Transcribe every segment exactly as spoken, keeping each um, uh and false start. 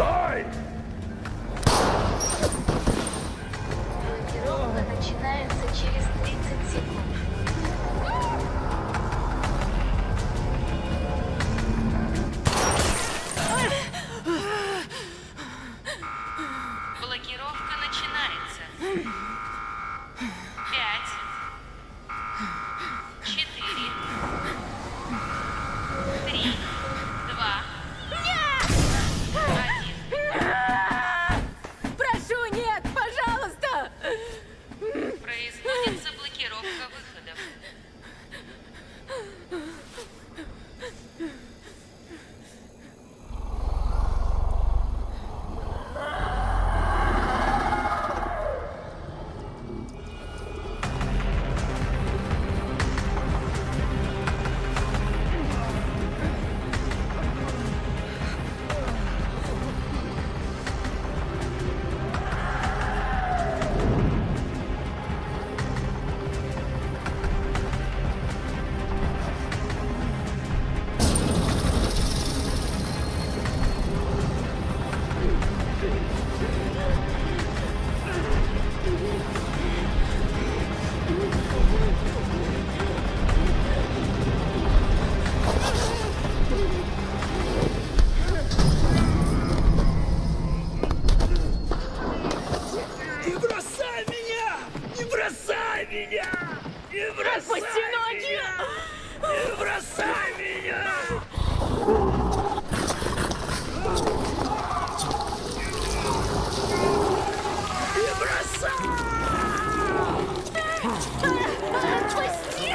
Стой! Блокировка начинается через тридцать секунд. Блокировка начинается. Пять, четыре, три, два, один. Прошу, нет, пожалуйста! Производится блокировка выходов. Не бросай меня! Не бросай меня! Не бросай Отпусти ноги! меня! Не бросай меня! Не бросай! Отпусти!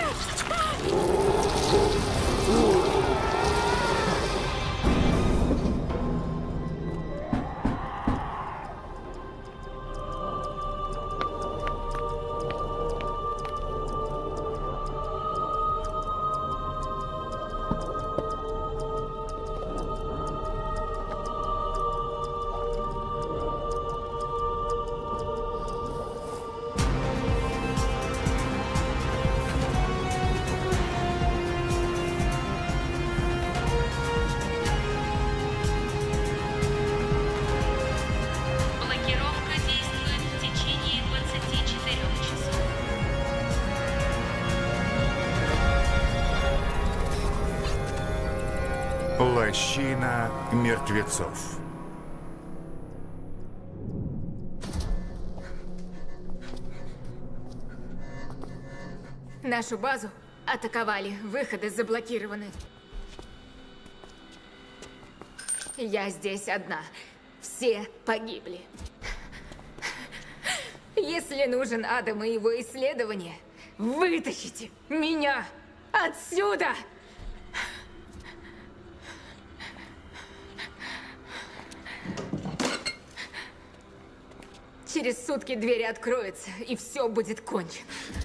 Блокировка действует в течение двадцати четырёх часов. Лощина мертвецов. Нашу базу атаковали, выходы заблокированы. Я здесь одна. Все погибли. Если нужен Адам и его исследование, вытащите меня отсюда! Через сутки двери откроются, и все будет кончено.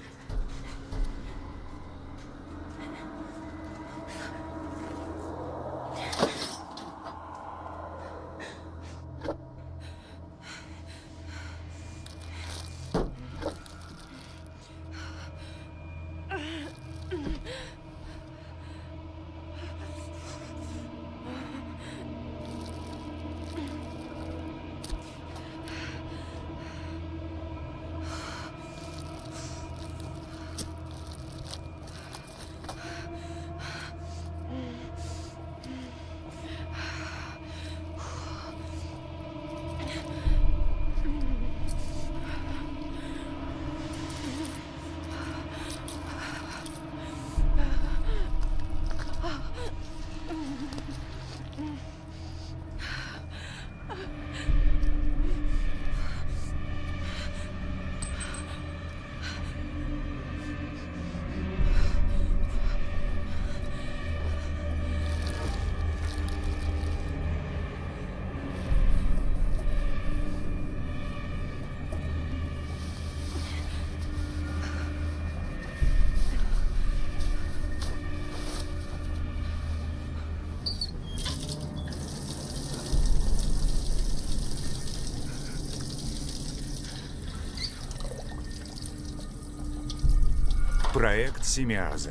Проект Семиаза.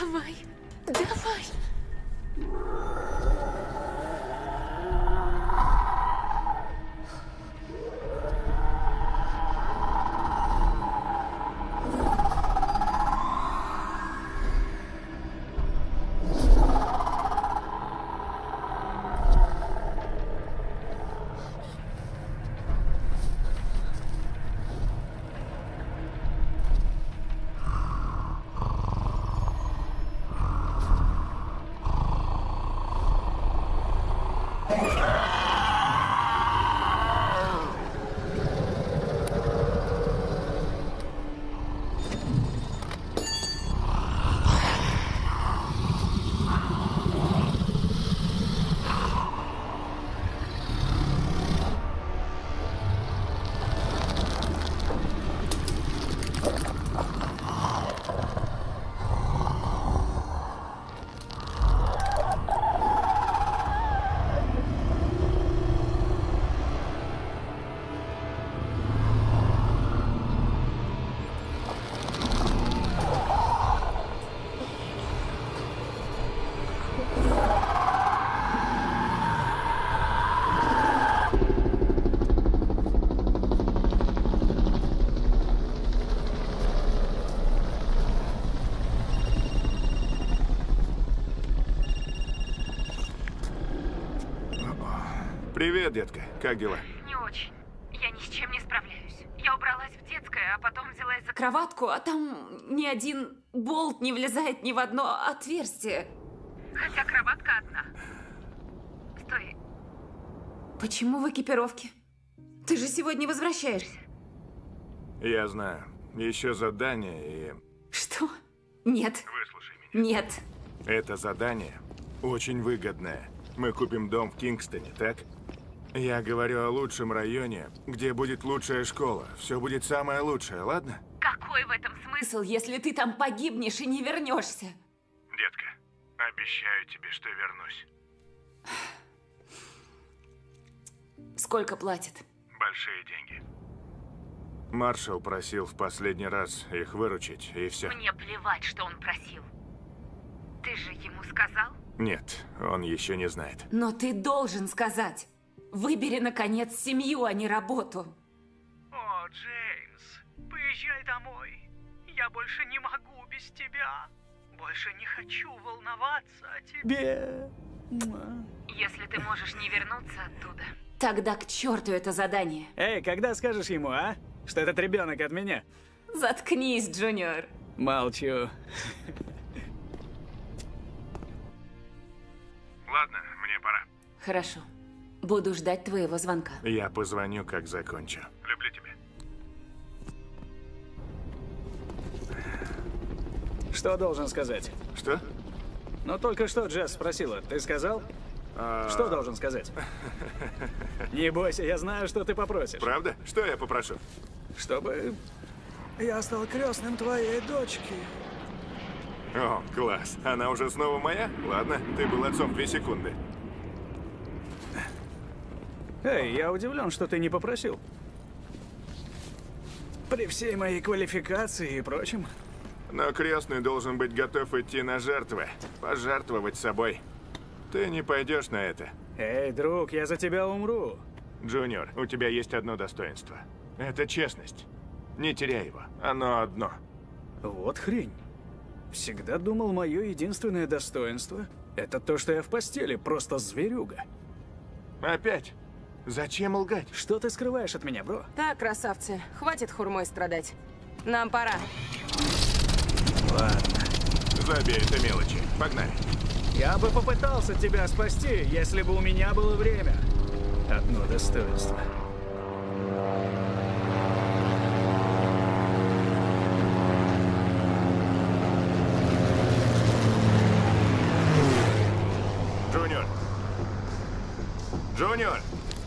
Давай, давай. Привет, детка. Как дела? Не очень. Я ни с чем не справляюсь. Я убралась в детское, а потом взялась за... Кроватку, а там ни один болт не влезает ни в одно отверстие. Хотя кроватка одна. Стой. Почему в экипировке? Ты же сегодня возвращаешься. Я знаю. Еще задание и... Что? Нет. Выслушай меня. Нет. Это задание очень выгодное. Мы купим дом в Кингстоне, так? Я говорю о лучшем районе, где будет лучшая школа. Все будет самое лучшее, ладно? Какой в этом смысл? Смысл, если ты там погибнешь и не вернешься? Детка, обещаю тебе, что вернусь. Сколько платят? Большие деньги. Маршал просил в последний раз их выручить, и все. Мне плевать, что он просил. Ты же ему сказал? Нет, он еще не знает. Но ты должен сказать. Выбери, наконец, семью, а не работу. О, Джеймс, поезжай домой. Я больше не могу без тебя. Больше не хочу волноваться о тебе. Если ты можешь не вернуться оттуда. Тогда к черту это задание. Эй, когда скажешь ему, а? Что этот ребенок от меня? Заткнись, Джуниор. Молчу. Ладно, мне пора. Хорошо. Буду ждать твоего звонка. Я позвоню, как закончу. Люблю тебя. Что должен сказать? Что? Ну, только что Джесс спросила. Ты сказал? А... Что должен сказать? Не бойся, я знаю, что ты попросишь. Правда? Что я попрошу? Чтобы я стал крестным твоей дочки. О, класс. Она уже снова моя? Ладно, ты был отцом две секунды. Эй, я удивлен, что ты не попросил. При всей моей квалификации и прочем. Но крестный должен быть готов идти на жертвы. Пожертвовать собой. Ты не пойдешь на это. Эй, друг, я за тебя умру. Джуниор, у тебя есть одно достоинство. Это честность. Не теряй его. Оно одно. Вот хрень. Всегда думал, мое единственное достоинство — это то, что я в постели, просто зверюга. Опять? Зачем лгать? Что ты скрываешь от меня, бро? Так, красавцы, хватит хурмой страдать. Нам пора. Ладно. Забей, это мелочи. Погнали. Я бы попытался тебя спасти, если бы у меня было время. Одно достоинство. Джуниор! Джуниор!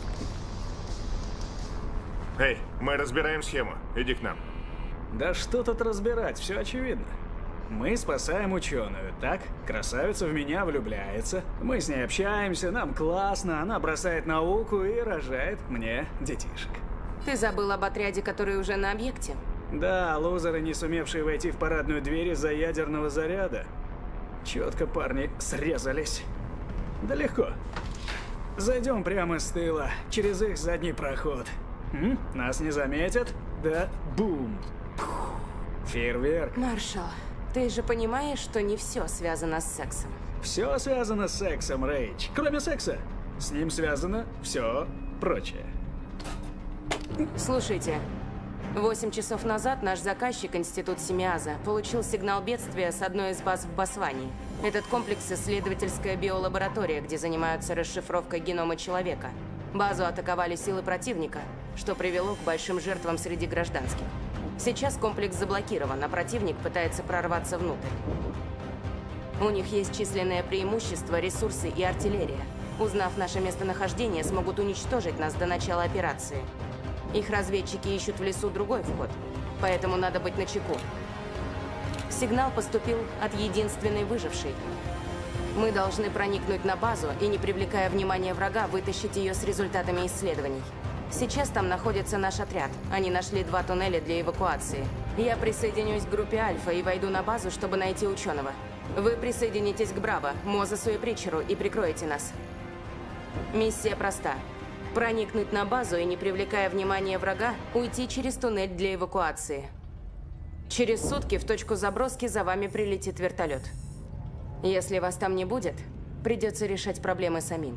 Эй, мы разбираем схему. Иди к нам. Да что тут разбирать, все очевидно. Мы спасаем ученую, так? Красавица в меня влюбляется, мы с ней общаемся, нам классно, она бросает науку и рожает мне детишек. Ты забыл об отряде, который уже на объекте? Да, лузеры, не сумевшие войти в парадную дверь из-за ядерного заряда. Четко парни срезались. Да легко. Зайдем прямо с тыла, через их задний проход. М? Нас не заметят? Да, бум. Пух. Фейерверк. Маршал, ты же понимаешь, что не все связано с сексом. Все связано с сексом, Рэйч. Кроме секса. С ним связано все прочее. Слушайте, восемь часов назад наш заказчик, Институт Семиаза, получил сигнал бедствия с одной из баз в Ботсване. Этот комплекс – исследовательская биолаборатория, где занимаются расшифровкой генома человека. Базу атаковали силы противника, что привело к большим жертвам среди гражданских. Сейчас комплекс заблокирован, а противник пытается прорваться внутрь. У них есть численное преимущество, ресурсы и артиллерия. Узнав наше местонахождение, смогут уничтожить нас до начала операции. Их разведчики ищут в лесу другой вход, поэтому надо быть начеку. Сигнал поступил от единственной выжившей. Мы должны проникнуть на базу и, не привлекая внимания врага, вытащить ее с результатами исследований. Сейчас там находится наш отряд. Они нашли два туннеля для эвакуации. Я присоединюсь к группе Альфа и войду на базу, чтобы найти ученого. Вы присоединитесь к Браво, Мозесу и Притчеру и прикроете нас. Миссия проста. Проникнуть на базу и, не привлекая внимания врага, уйти через туннель для эвакуации. Через сутки в точку заброски за вами прилетит вертолет. Если вас там не будет, придется решать проблемы самим.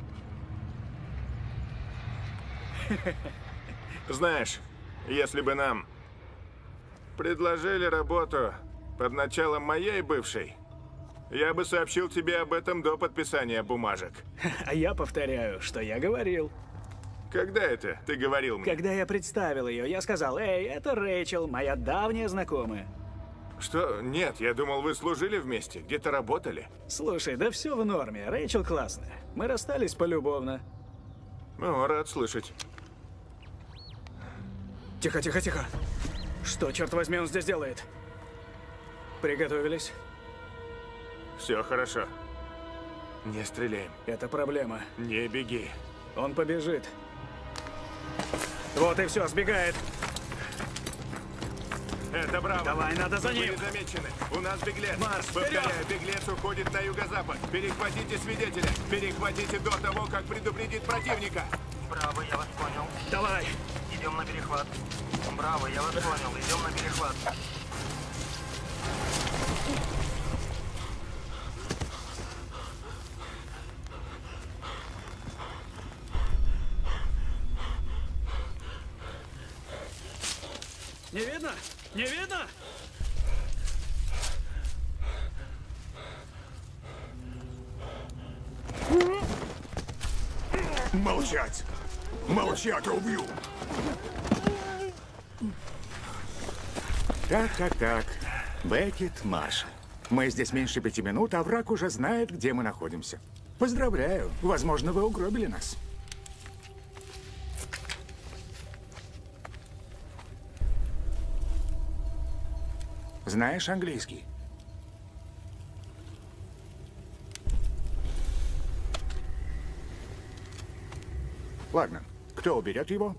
Знаешь, если бы нам предложили работу под началом моей бывшей, я бы сообщил тебе об этом до подписания бумажек. А я повторяю, что я говорил. Когда это ты говорил мне? Когда я представил ее, я сказал: «Эй, это Рэйчел, моя давняя знакомая». Что? Нет, я думал, вы служили вместе, где-то работали. Слушай, да все в норме, Рэйчел классная. Мы расстались полюбовно. Ну, рад слышать. Тихо, тихо, тихо. Что, черт возьми, он здесь делает? Приготовились? Все хорошо. Не стреляем. Это проблема. Не беги. Он побежит. Вот и все, сбегает. Это Браво. Давай, надо за Вы ним. были замечены. У нас беглец. Марш, Повторяю, вперед! беглец уходит на юго-запад. Перехватите свидетеля. Перехватите до того, как предупредит противника. Браво, я вас понял. Давай. Идем на перехват. Браво, я вас понял. Идем на перехват. Не видно? Не видно? Молчать! Молчать, убью! Так, так, так. Беккет, Маша. Мы здесь меньше пяти минут, а враг уже знает, где мы находимся. Поздравляю. Возможно, вы угробили нас. Знаешь английский? Ладно. Кто уберет его?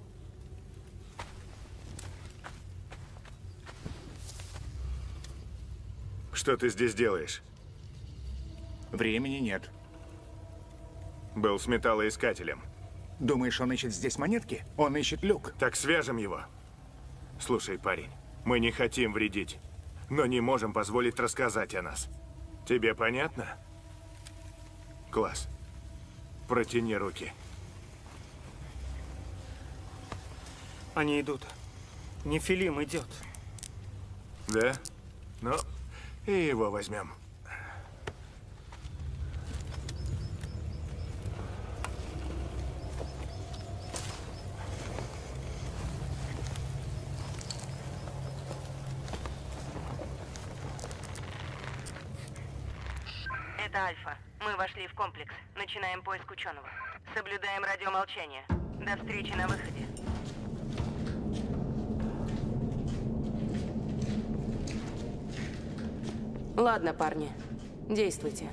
Что ты здесь делаешь? Времени нет. Был с металлоискателем. Думаешь, он ищет здесь монетки? Он ищет люк. Так свяжем его. Слушай, парень, мы не хотим вредить, но не можем позволить рассказать о нас. Тебе понятно? Класс. Протяни руки. Они идут. Нефилим идет. Да? Ну, и его возьмем. Это Альфа. Мы вошли в комплекс. Начинаем поиск ученого. Соблюдаем радиомолчание. До встречи на выходе. Ладно, парни. Действуйте.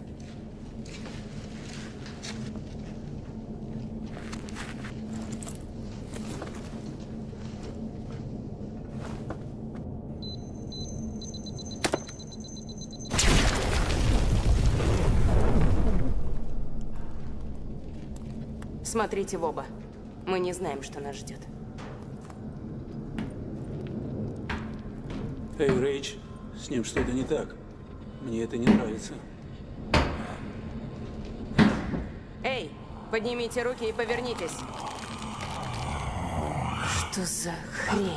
Смотрите в оба. Мы не знаем, что нас ждет. Эй, Рейдж, с ним что-то не так. Мне это не нравится. Эй, поднимите руки и повернитесь. Что за хрень?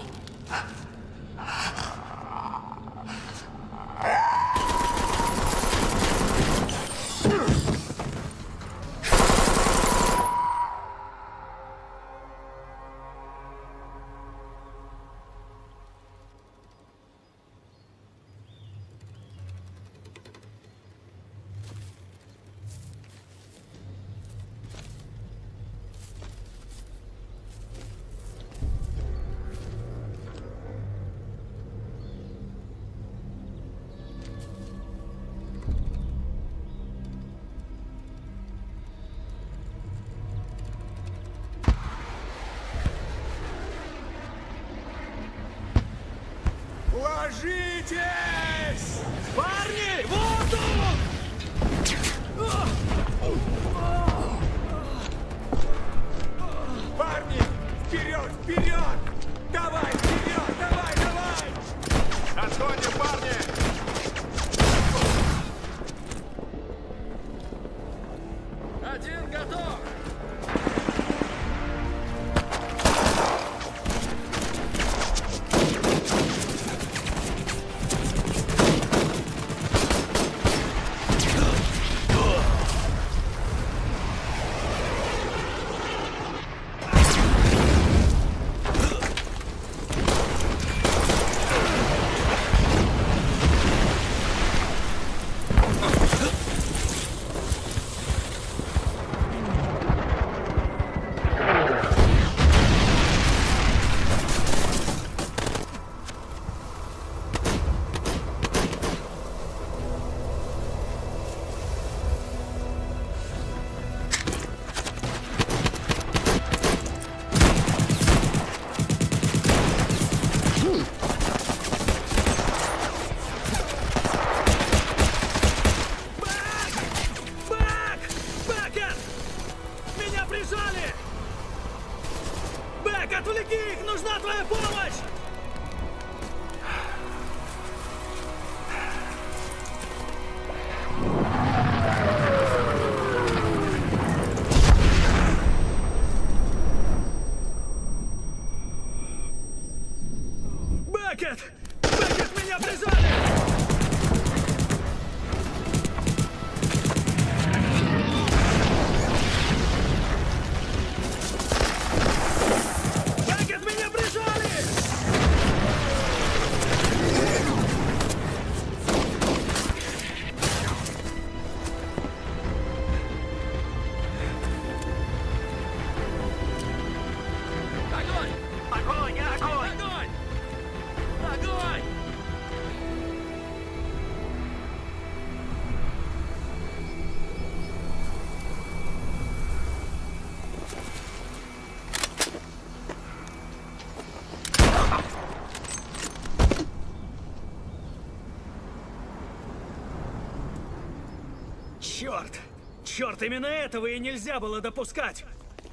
Ложитесь! Парни, вот он! Парни, вперед, вперед! Давай, вперед, давай, давай! Отходим, парни! Один готов! Отвлеки их! Нужна твоя помощь! Беккет! Беккет, меня прижали! Черт! Черт, именно этого и нельзя было допускать!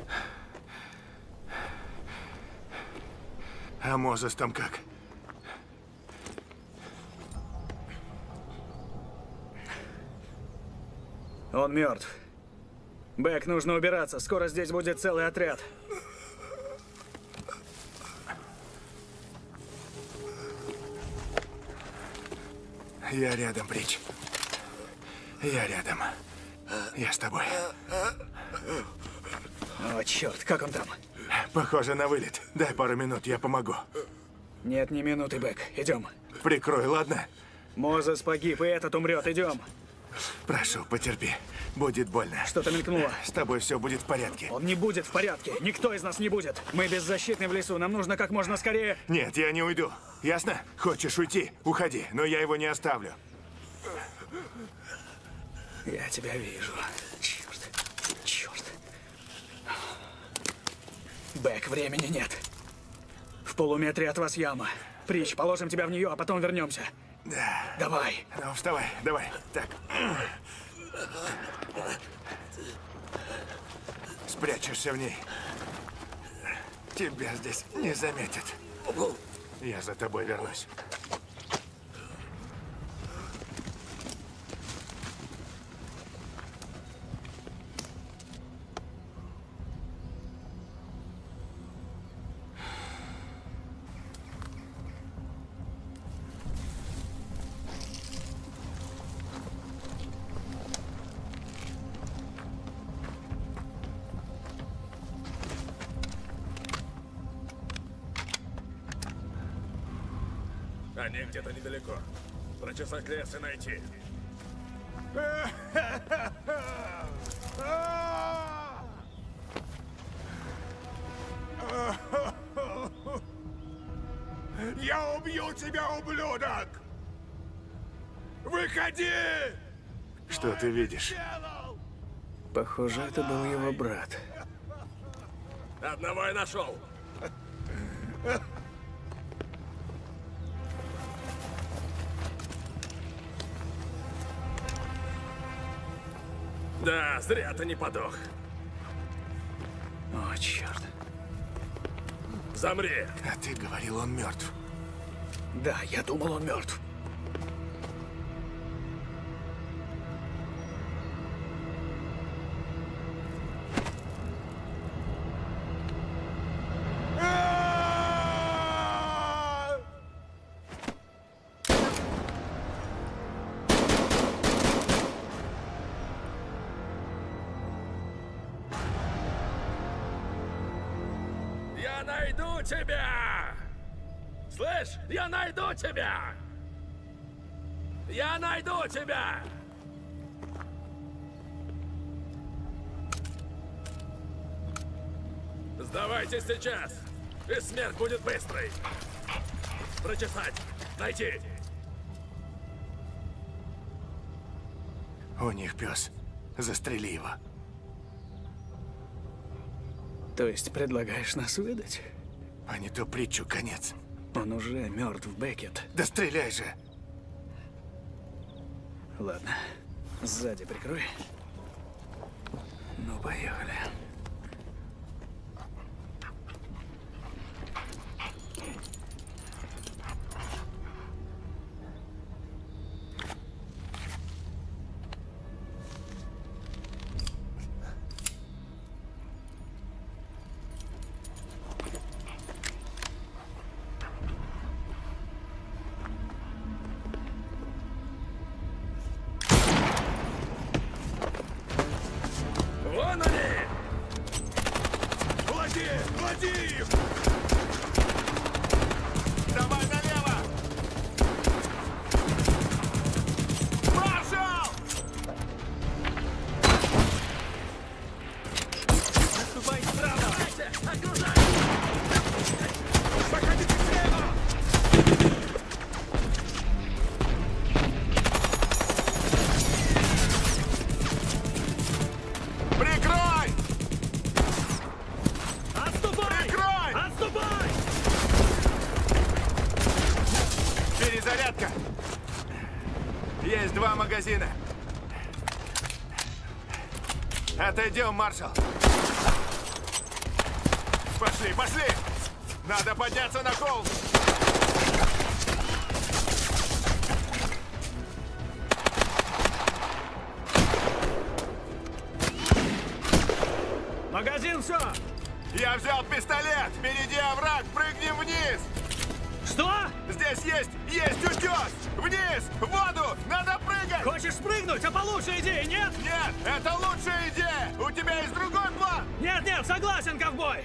А Мозес там как? Он мертв. Бэк, нужно убираться. Скоро здесь будет целый отряд. Я рядом, Бридж. Я рядом. Я с тобой. О, черт, как он там? Похоже на вылет. Дай пару минут, я помогу. Нет ни минуты, Бэк. Идем. Прикрой, ладно? Мозес погиб, и этот умрет. Идем. Прошу, потерпи. Будет больно. Что-то мелькнуло. С тобой все будет в порядке. Он не будет в порядке. Никто из нас не будет. Мы беззащитны в лесу. Нам нужно как можно скорее... Нет, я не уйду. Ясно? Хочешь уйти? Уходи. Но я его не оставлю. Я тебя вижу. Черт. Черт. Бэк, времени нет. В полуметре от вас яма. Прич, положим тебя в нее, а потом вернемся. Да. Давай. Ну, вставай, давай. Так. Спрячешься в ней. Тебя здесь не заметят. Я за тобой вернусь. Они где-то недалеко. Прочесать лес и найти. Я убью тебя, ублюдок! Выходи! Что ты видишь? Похоже, это был его брат. Одного я нашел. Да, зря ты не подох. О, черт. Замри. А ты говорил, он мертв. Да, я думал, он мертв. Я найду тебя! Слышь, я найду тебя! Я найду тебя! Сдавайтесь сейчас, и смерть будет быстрой. Прочесать, найти. У них пес. Застрели его. То есть предлагаешь нас выдать? А не то притчу конец. Он уже мертв, Беккет. Да стреляй же! Ладно, сзади прикрой. Ну, поехали. Вон они! Влади! Влади их! Давай налево! Маршал! Наступай справа! Окружай! Заходите слева! Прикрой! Отступай! Прикрой! Отступай! Перезарядка! Есть два магазина. Отойдем, маршал. Пошли, пошли! Надо подняться на холм! Магазин, все! Я взял пистолет! Впереди овраг! Прыгнем вниз! Что? Здесь есть, есть утес! Вниз! В воду! Надо прыгать! Хочешь спрыгнуть, а получше идеи, нет? Нет, это лучшая идея! У тебя есть другой план! Нет, нет, согласен, ковбой!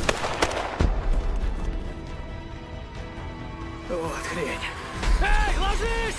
Вот хрень. Эй, ложись!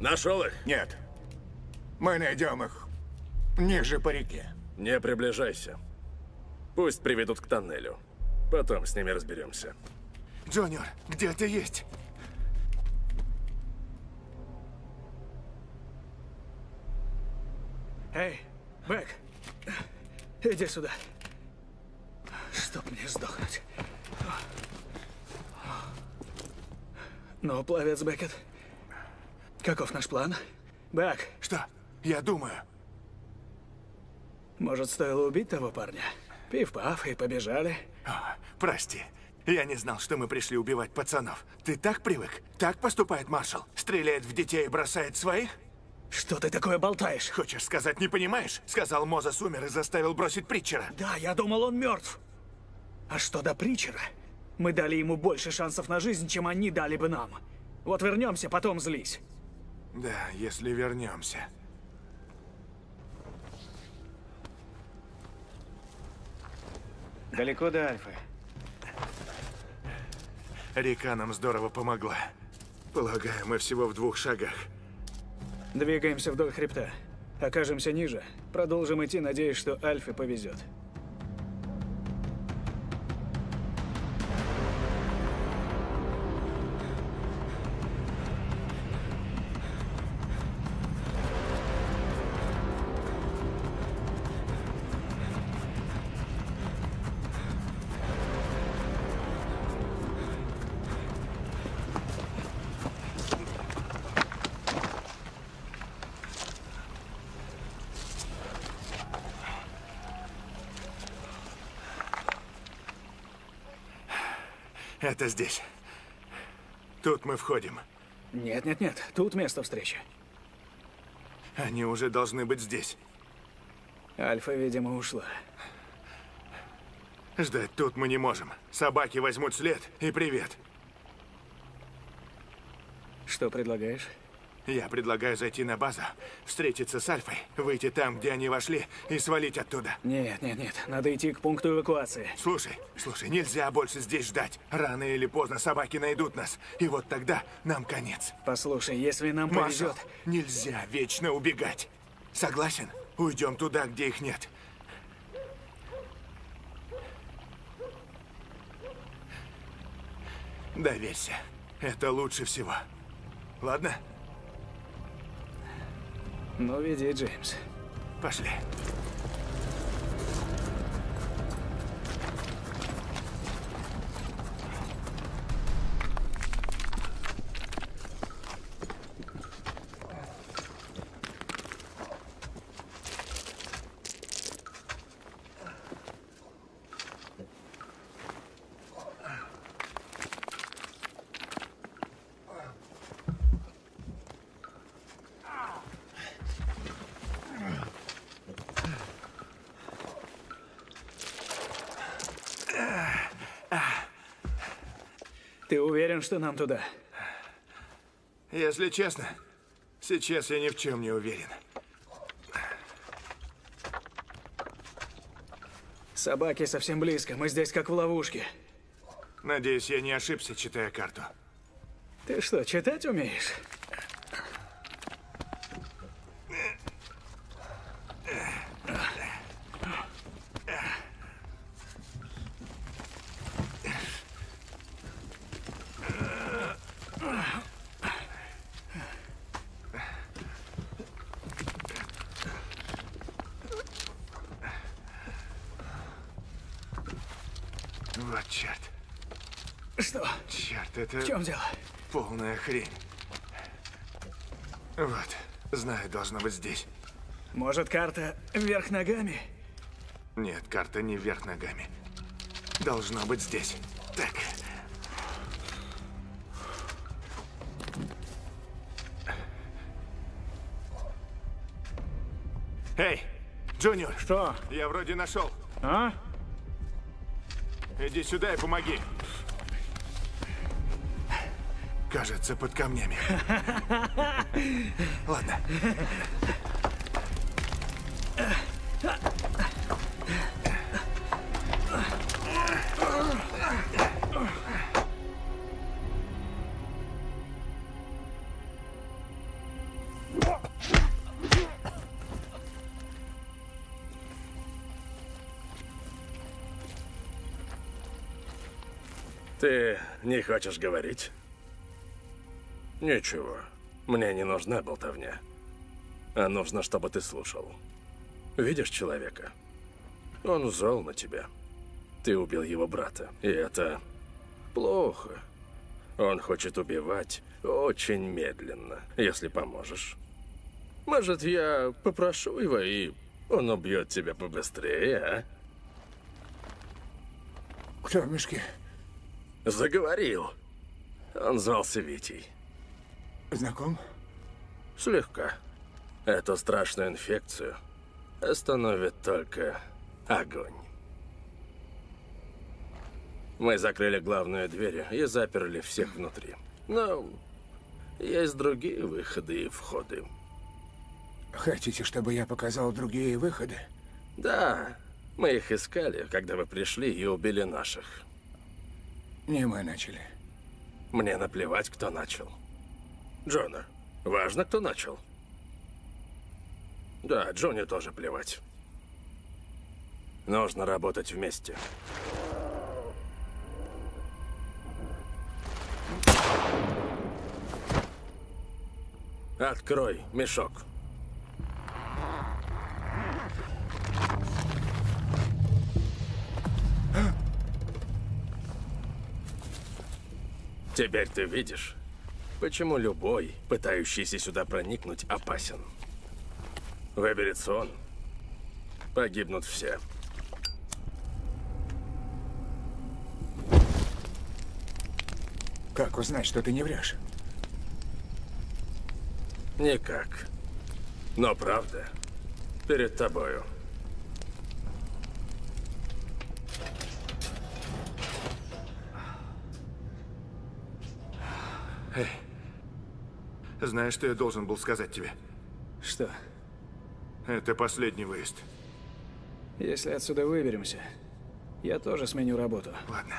Нашел их? Нет. Мы найдем их ниже по реке. Не приближайся. Пусть приведут к тоннелю. Потом с ними разберемся. Джуниор, где ты есть? Эй, Бэк, иди сюда. Чтоб мне сдохнуть. Ну, пловец Беккет, каков наш план? Бэк. Что? Я думаю. Может, стоило убить того парня? Пиф-паф, и побежали. О, прости. Я не знал, что мы пришли убивать пацанов. Ты так привык? Так поступает маршал? Стреляет в детей и бросает своих? Что ты такое болтаешь? Хочешь сказать, не понимаешь? Сказал, Мозес умер и заставил бросить Притчера. Да, я думал, он мертв. А что до Притчера? Мы дали ему больше шансов на жизнь, чем они дали бы нам. Вот вернемся, потом злись. Да, если вернемся. Далеко до Альфы? Река нам здорово помогла. Полагаю, мы всего в двух шагах. Двигаемся вдоль хребта. Окажемся ниже. Продолжим идти, надеясь, что Альфе повезет. Это здесь. Тут мы входим. Нет, нет, нет. Тут место встречи. Они уже должны быть здесь. Альфа, видимо, ушла. Ждать тут мы не можем. Собаки возьмут след и привет. Что предлагаешь? Я предлагаю зайти на базу, встретиться с Альфой, выйти там, где они вошли, и свалить оттуда. Нет, нет, нет. Надо идти к пункту эвакуации. Слушай, слушай, нельзя больше здесь ждать. Рано или поздно собаки найдут нас, и вот тогда нам конец. Послушай, если нам Маршал, повезет... нельзя вечно убегать. Согласен? Уйдем туда, где их нет. Доверься. Это лучше всего. Ладно? Ну, веди, Джеймс. Пошли. Ты уверен, что нам туда? Если честно, сейчас я ни в чем не уверен. Собаки совсем близко. Мы здесь как в ловушке. Надеюсь, я не ошибся, читая карту. Ты что, читать умеешь? Вот черт. Что? Черт, это... В чем дело? Полная хрень. Вот, знаю, должно быть здесь. Может, карта вверх ногами? Нет, карта не вверх ногами. Должно быть здесь. Так. Эй, Джуниор. Что? Я вроде нашел. А? Иди сюда и помоги. Кажется, под камнями. Ладно. Ты не хочешь говорить? Ничего. Мне не нужна болтовня. А нужно, чтобы ты слушал. Видишь человека? Он зол на тебя. Ты убил его брата. И это плохо. Он хочет убивать очень медленно, если поможешь. Может, я попрошу его, и он убьет тебя побыстрее, а? Кто в мешке? Заговорил. Он звался Витей. Знаком? Слегка. Эту страшную инфекцию остановит только огонь. Мы закрыли главную дверь и заперли всех внутри. Но есть другие выходы и входы. Хотите, чтобы я показал другие выходы? Да, мы их искали, когда вы пришли и убили наших. Не мы начали. Мне наплевать, кто начал. Джона, важно, кто начал. Да, Джонни тоже плевать. Нужно работать вместе. Открой мешок. Теперь ты видишь, почему любой, пытающийся сюда проникнуть, опасен. Выберется он, погибнут все. Как узнать, что ты не врешь? Никак. Но правда перед тобою. Эй, знаешь, что я должен был сказать тебе? Что? Это последний выезд. Если отсюда выберемся, я тоже сменю работу. Ладно.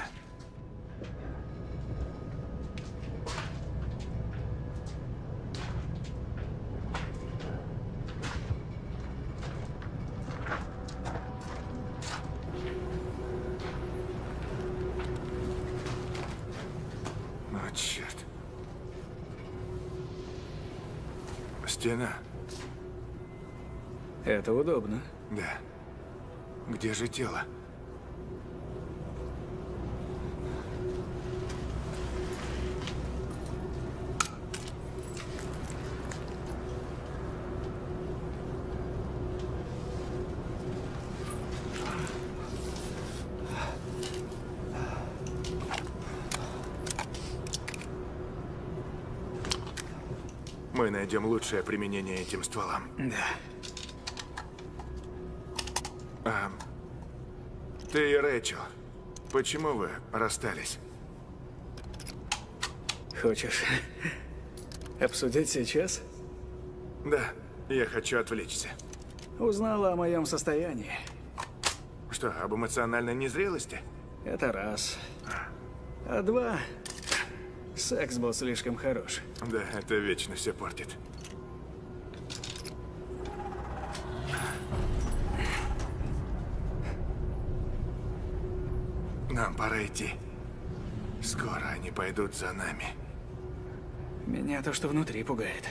О, черт. Стена. Это удобно. Да. Где же тело? Мы найдем лучшее применение этим стволам. Да. А, ты и Рэйчел, почему вы расстались? Хочешь обсудить сейчас? Да, я хочу отвлечься. Узнала о моем состоянии. Что, об эмоциональной незрелости? Это раз. А два, секс был слишком хорош. Да, это вечно все портит. Нам пора идти. Скоро они пойдут за нами. Меня то, что внутри, пугает.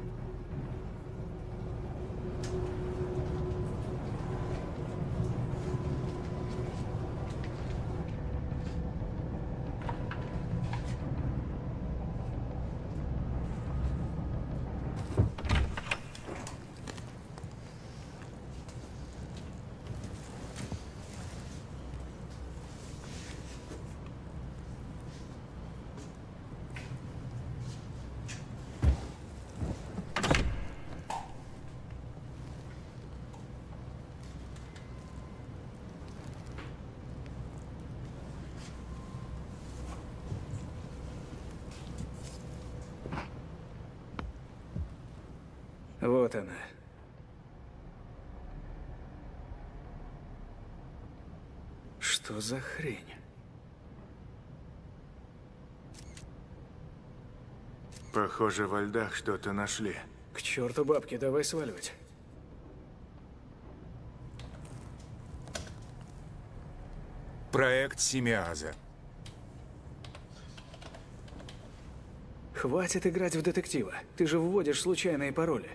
Вот она. Что за хрень? Похоже, во льдах что-то нашли. К черту бабки, давай сваливать. Проект Семиаза. Хватит играть в детектива. Ты же вводишь случайные пароли.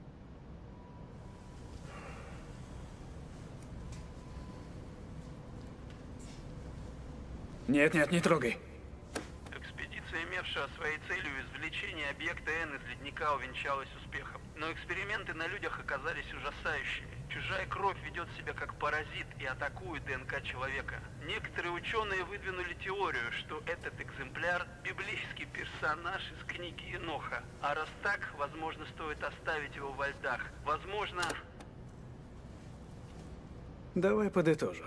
Нет-нет, не трогай. Экспедиция, имевшая своей целью извлечение объекта Н из ледника, увенчалась успехом. Но эксперименты на людях оказались ужасающими. Чужая кровь ведет себя как паразит и атакует ДНК человека. Некоторые ученые выдвинули теорию, что этот экземпляр – библейский персонаж из книги Еноха. А раз так, возможно, стоит оставить его во льдах. Возможно... Давай подытожу.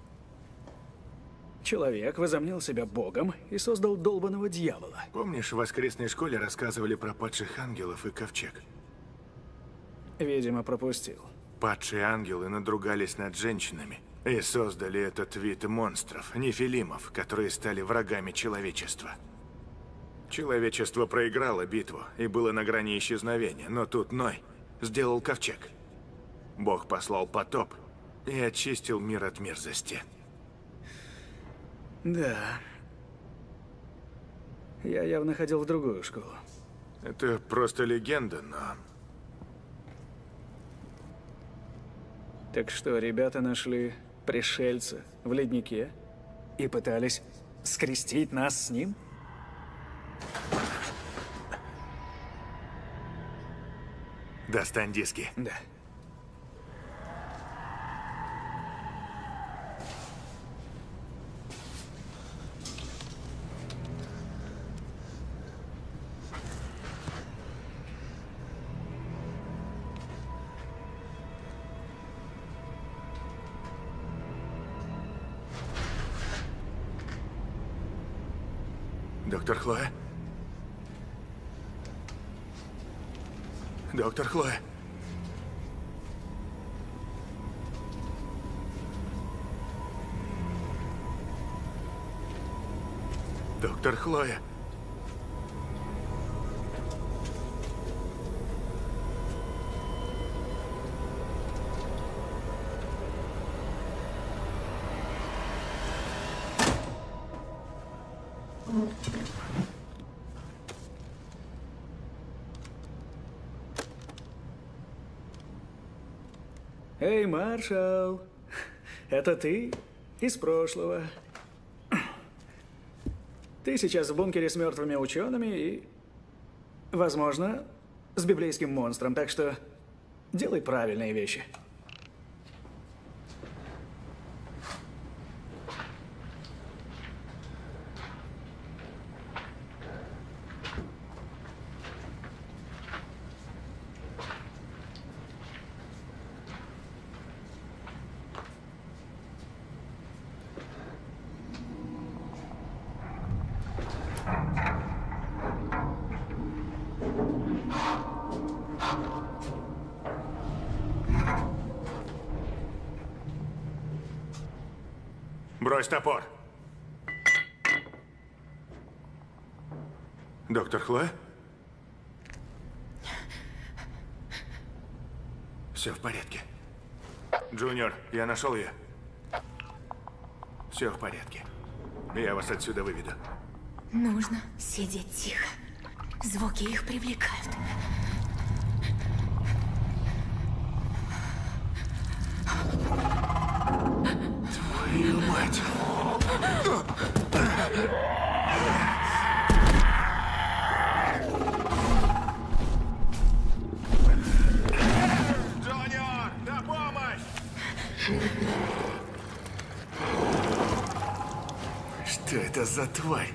Человек возомнил себя богом и создал долбаного дьявола. Помнишь, в воскресной школе рассказывали про падших ангелов и ковчег? Видимо, пропустил. Падшие ангелы надругались над женщинами и создали этот вид монстров, нефилимов, которые стали врагами человечества. Человечество проиграло битву и было на грани исчезновения, но тут Ной сделал ковчег. Бог послал потоп и очистил мир от мерзости. Да. Я явно ходил в другую школу. Это просто легенда, но... Так что, ребята нашли пришельца в леднике и пытались скрестить нас с ним? Достань диски. Да. Доктор Хлоя? Доктор Хлоя? Доктор Хлоя? Эй, маршал, это ты из прошлого. Ты сейчас в бункере с мертвыми учеными и, возможно, с библейским монстром, так что делай правильные вещи. Брось топор. Доктор Хлоя? Все в порядке. Джуниор, я нашел ее. Все в порядке. Я вас отсюда выведу. Нужно сидеть тихо. Звуки их привлекают. Твою мать! Джуниор, на помощь! Что это за тварь?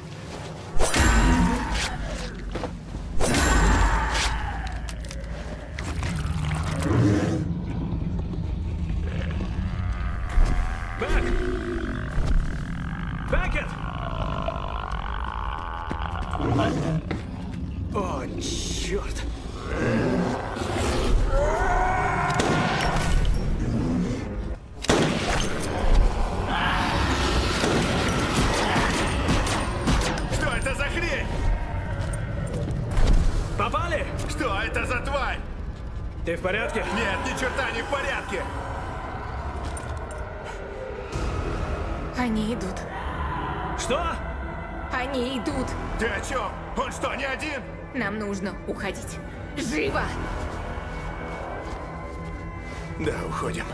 О, черт! Что это за хрень? Попали? Что это за тварь? Ты в порядке? Нет, ни черта не в порядке! Они идут. Что? Они идут. Ты о чем? Он что, не один? Нам нужно уходить. Живо! Да, уходим.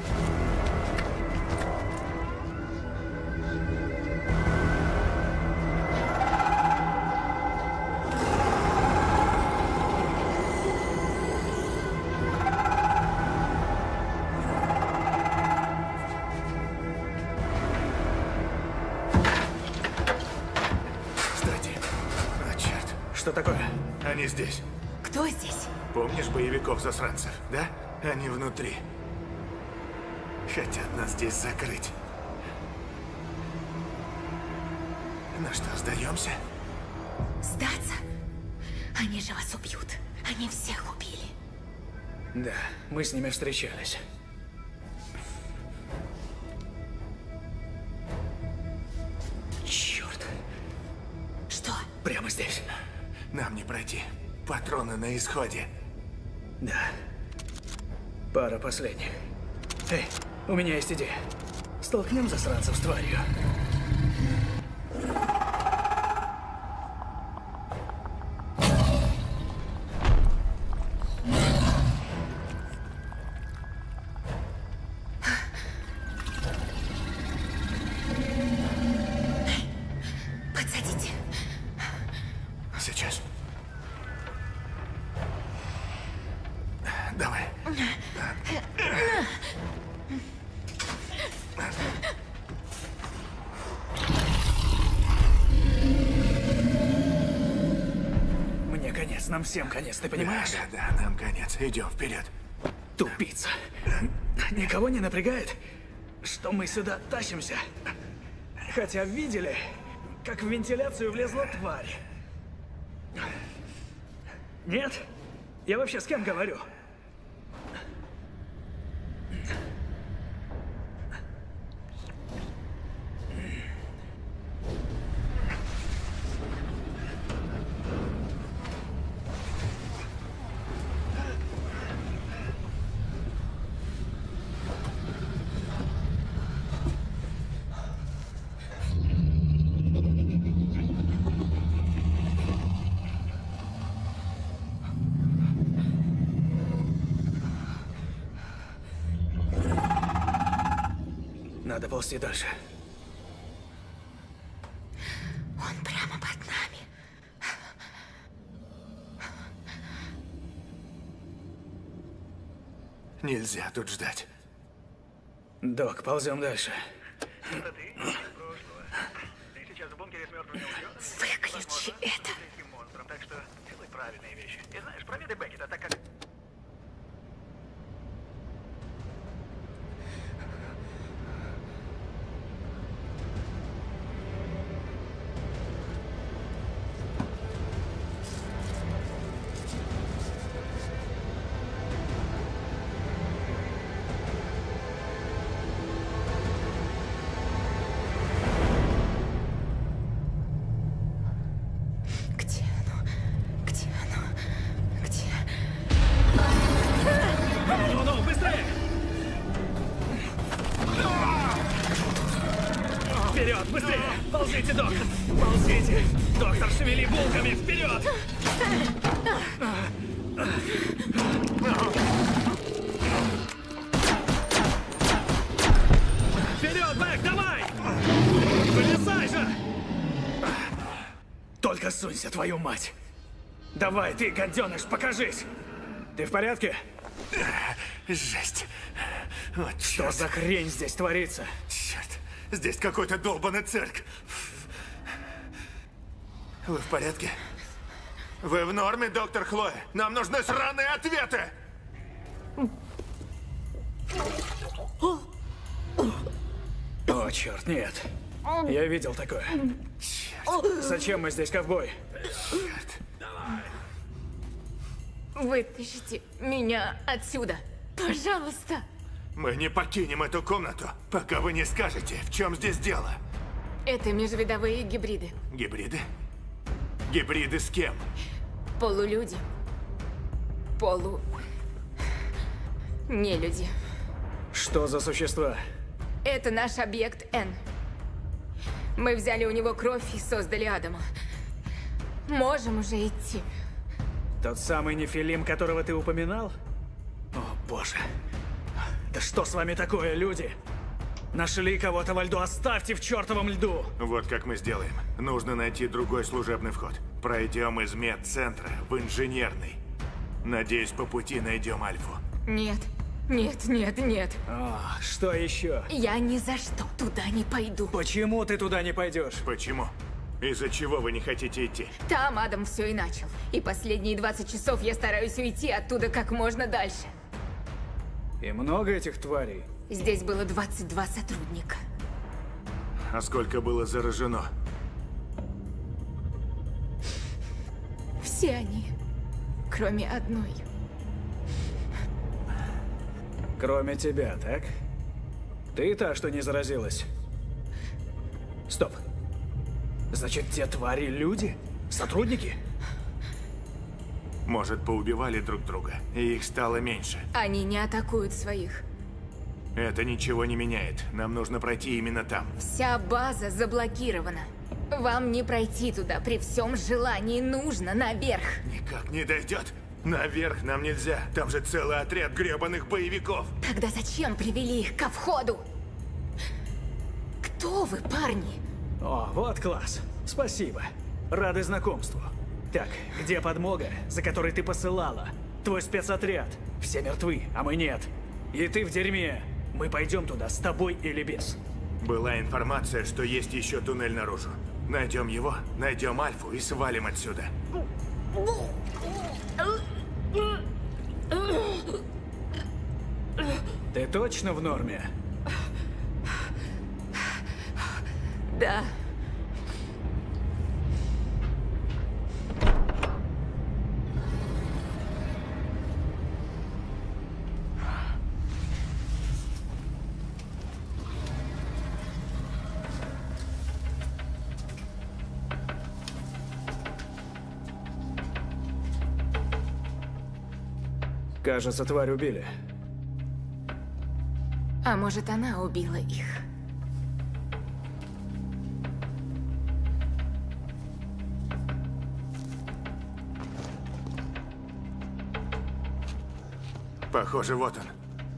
Кстати, а черт. Что такое? Они здесь. Кто здесь? Помнишь боевиков-засранцев, да? Они внутри. Хотят нас здесь закрыть. Ну что, сдаемся? Сдаться? Они же вас убьют. Они всех убили. Да, мы с ними встречались. Черт. Что? Прямо здесь. Нам не пройти. Патроны на исходе. Да. Пара последних. Эй, у меня есть идея. Столкнем засранцев с тварью. Подсадите. Сейчас. Давай. Мне конец, нам всем конец, ты понимаешь? Да, да, да, нам конец. Идем вперед. Тупица. Никого не напрягает, что мы сюда тащимся? Хотя видели, как в вентиляцию влезла тварь. Нет? Я вообще с кем говорю? Надо ползти дальше. Он прямо под нами. Нельзя тут ждать. Док, ползем дальше. Это ты? Из прошлого. Ты сейчас в бункере с мертвыми учеными? Выключи это. Монстром, так что делай правильные вещи. И знаешь, проведай Беккета, так как... Где оно? Где оно? Где? Ну-ну, быстрее! Вперед, быстрее! Ползите, доктор! Ползите! Доктор, шевели булками! Вперед! Вперед, Бэк, давай! Вылезай же! Только сунься, твою мать! Давай, ты, гаденыш, покажись! Ты в порядке? Жесть. Вот Что черт. за хрень здесь творится? Черт. Здесь какой-то долбанный цирк. Вы в порядке? Вы в норме, доктор Хлоя? Нам нужны сраные ответы! О, черт, нет. Я видел такое. Зачем мы здесь, ковбой? Вытащите меня отсюда. Пожалуйста. Мы не покинем эту комнату, пока вы не скажете, в чем здесь дело. Это межвидовые гибриды. Гибриды? Гибриды с кем? Полулюди. Полу... Нелюди. Что за существа? Это наш объект Н. Мы взяли у него кровь и создали Адама. Можем уже идти. Тот самый Нефилим, которого ты упоминал? О, боже. Да что с вами такое, люди? Нашли кого-то во льду, оставьте в чертовом льду! Вот как мы сделаем. Нужно найти другой служебный вход. Пройдем из медцентра в инженерный. Надеюсь, по пути найдем Альфу. Нет, нет, нет, нет. О, что еще? Я ни за что туда не пойду. Почему ты туда не пойдешь? Почему? Из-за чего вы не хотите идти? Там Адам все и начал. И последние двадцать часов я стараюсь уйти оттуда как можно дальше. И много этих тварей? Здесь было двадцать два сотрудника. А сколько было заражено? Все они, кроме одной. Кроме тебя, так? Ты та, что не заразилась? Стоп. Значит, те твари люди? Сотрудники? Может, поубивали друг друга, и их стало меньше. Они не атакуют своих. Это ничего не меняет. Нам нужно пройти именно там. Вся база заблокирована. Вам не пройти туда при всем желании. Нужно наверх. Никак не дойдет. Наверх нам нельзя. Там же целый отряд гребаных боевиков. Тогда зачем привели их ко входу? Кто вы, парни? О, вот класс. Спасибо. Рады знакомству. Так, где подмога, за которой ты посылала? Твой спецотряд. Все мертвы, а мы нет. И ты в дерьме. Мы пойдем туда с тобой или без? Была информация, что есть еще туннель наружу. Найдем его, найдем Альфу и свалим отсюда. Ты точно в норме? Да. Кажется, тварь убили. А может, она убила их? Похоже, вот он.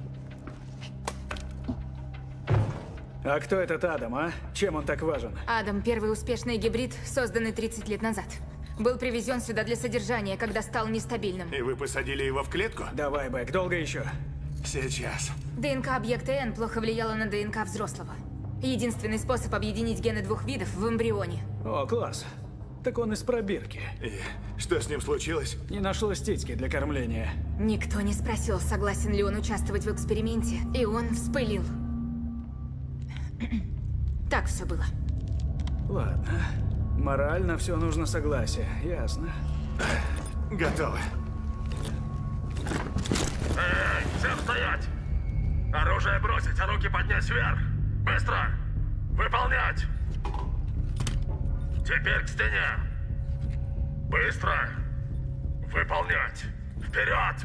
А кто этот Адам, а? Чем он так важен? Адам – первый успешный гибрид, созданный тридцать лет назад. Был привезен сюда для содержания, когда стал нестабильным. И вы посадили его в клетку? Давай, Бэк, долго еще? Сейчас. ДНК объекта Н плохо влияла на ДНК взрослого. Единственный способ объединить гены двух видов в эмбрионе. О, класс. Так он из пробирки. И что с ним случилось? Не нашлось титьки для кормления. Никто не спросил, согласен ли он участвовать в эксперименте, и он вспылил. Так все было. Ладно. Морально все нужно согласие, ясно. Готово. Эй, всем стоять! Оружие бросить, а руки поднять вверх! Быстро! Выполнять! Теперь к стене! Быстро! Выполнять! Вперед!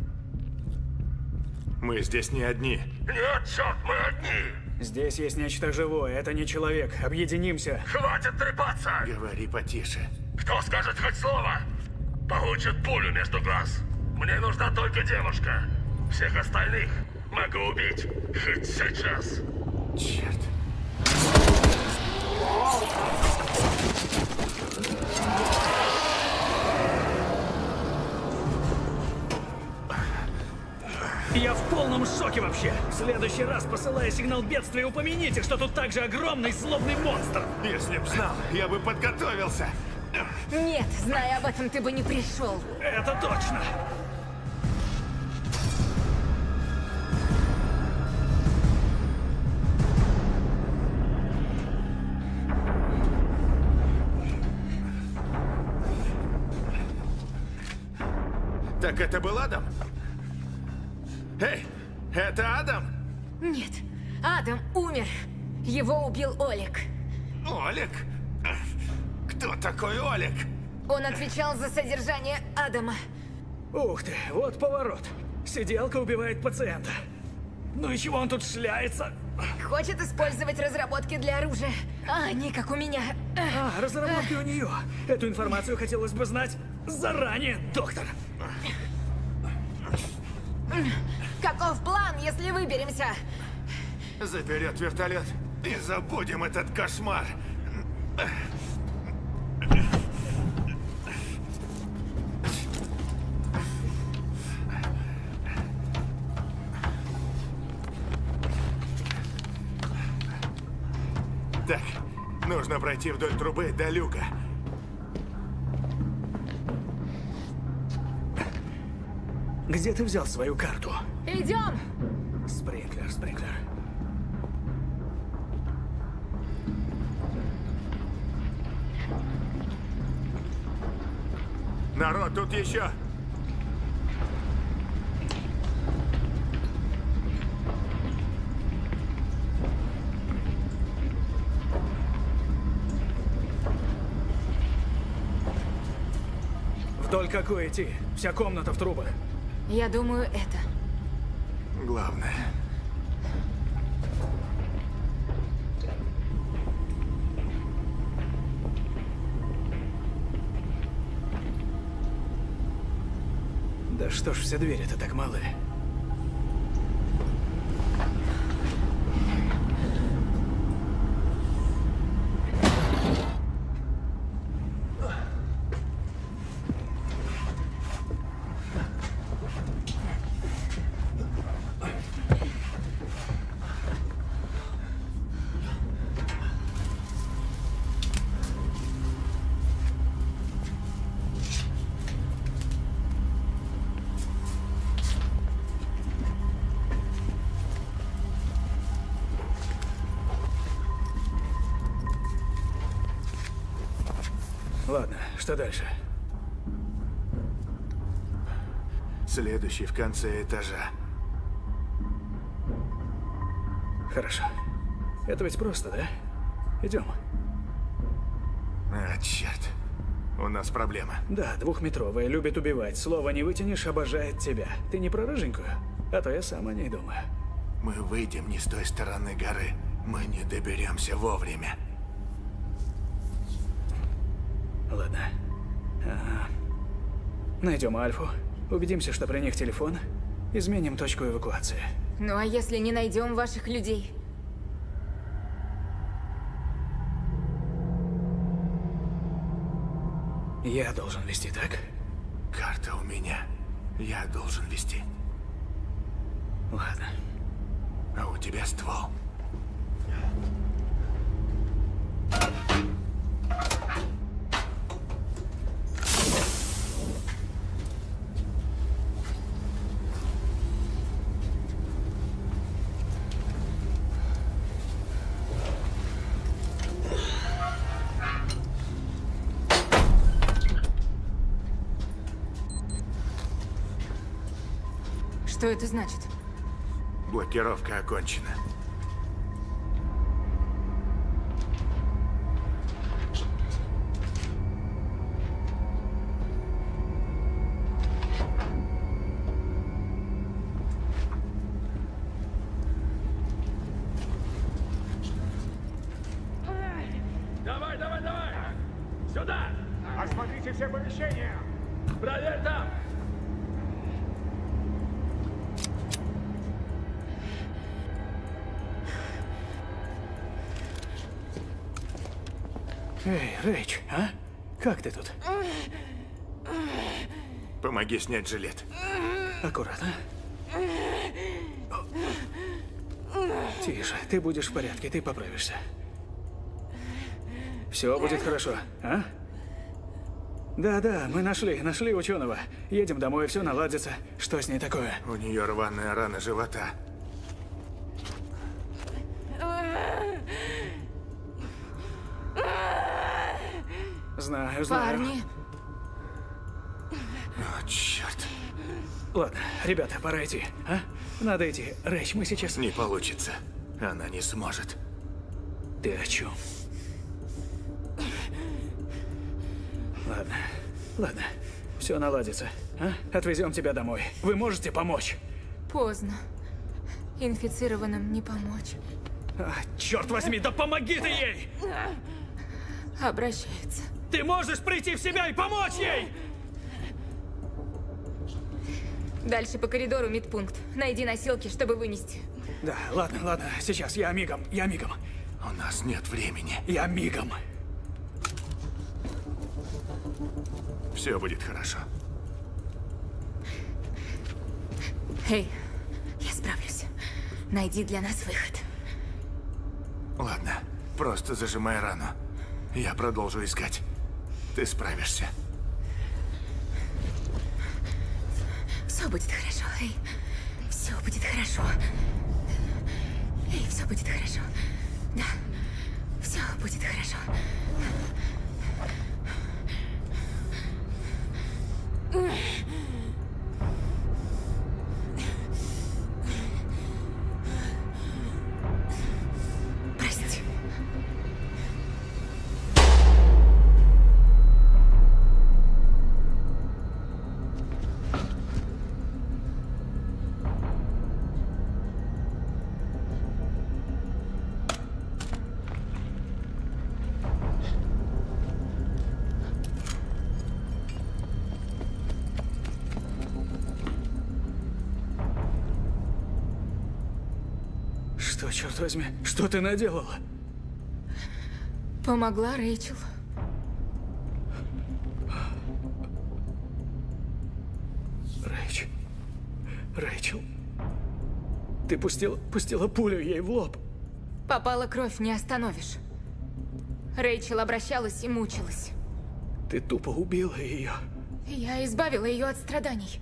Мы здесь не одни. Нет, черт, мы одни! Здесь есть нечто живое, это не человек. Объединимся. Хватит трепаться! Говори потише. Кто скажет хоть слово, получит пулю между глаз. Мне нужна только девушка. Всех остальных могу убить хоть сейчас. Черт. Я в полном шоке вообще. В следующий раз, посылая сигнал бедствия, упомяните, что тут также огромный злобный монстр. Если б знал, я бы подготовился. Нет, зная об этом, ты бы не пришел. Это точно. Так это был Адам? Эй, это Адам? Нет, Адам умер. Его убил Олег. Олег? Кто такой Олег? Он отвечал за содержание Адама. Ух ты, вот поворот. Сиделка убивает пациента. Ну и чего он тут шляется? Хочет использовать разработки для оружия. А, не как у меня. А, разработки у нее. Эту информацию хотелось бы знать заранее, доктор. Каков план, если выберемся? Заберет вертолет и забудем этот кошмар. Так, нужно пройти вдоль трубы до люка. Где ты взял свою карту? Идем! Спринклер, спринклер. Народ, тут еще. Вдоль какой идти? Вся комната в трубах. Я думаю, это. Главное. Да что ж все двери-то так малые? Ладно, что дальше? Следующий в конце этажа. Хорошо. Это ведь просто, да? Идем. А, черт. У нас проблема. Да, двухметровая, любит убивать. Слова не вытянешь, обожает тебя. Ты не про рыженькую? А то я сам о ней думаю. Мы выйдем не с той стороны горы. Мы не доберемся вовремя. Ладно. Ага. Найдем Альфу, убедимся, что при них телефон, изменим точку эвакуации. Ну а если не найдем ваших людей? Я должен вести, так? Карта у меня. Я должен вести. Ладно. А у тебя ствол. Что это значит? Блокировка окончена. Давай, давай, давай! Сюда! Осмотрите все помещения! Проверь там! Эй, Рэйч, а? Как ты тут? Помоги снять жилет. Аккуратно. Тише, ты будешь в порядке, ты поправишься. Все будет хорошо, а? Да-да, мы нашли, нашли ученого. Едем домой, все наладится. Что с ней такое? У нее рваная рана живота. Знаю, знаю. Парни. О, черт. Ладно, ребята, пора идти, а? Надо идти. Рэйч, мы сейчас... Не получится. Она не сможет. Ты о чем? Ладно, ладно. Все наладится, а? Отвезем тебя домой. Вы можете помочь? Поздно. Инфицированным не помочь. А, черт возьми, да помоги ты ей! Обращается. Ты можешь прийти в себя и помочь ей! Дальше по коридору медпункт. Найди носилки, чтобы вынести. Да, ладно, ладно, сейчас я мигом, я мигом. У нас нет времени. Я мигом. Все будет хорошо. Эй, я справлюсь. Найди для нас выход. Ладно, просто зажимай рану. Я продолжу искать. Ты справишься. Все будет хорошо, эй. Все будет хорошо. Эй, все будет хорошо. Да, все будет хорошо. Прости. Что, черт возьми, что ты наделала? Помогла Рэйчел. Рэйч... Рэйчел... Ты пустила, пустила пулю ей в лоб. Попала кровь, не остановишь. Рэйчел обращалась и мучилась. Ты тупо убила ее. Я избавила ее от страданий.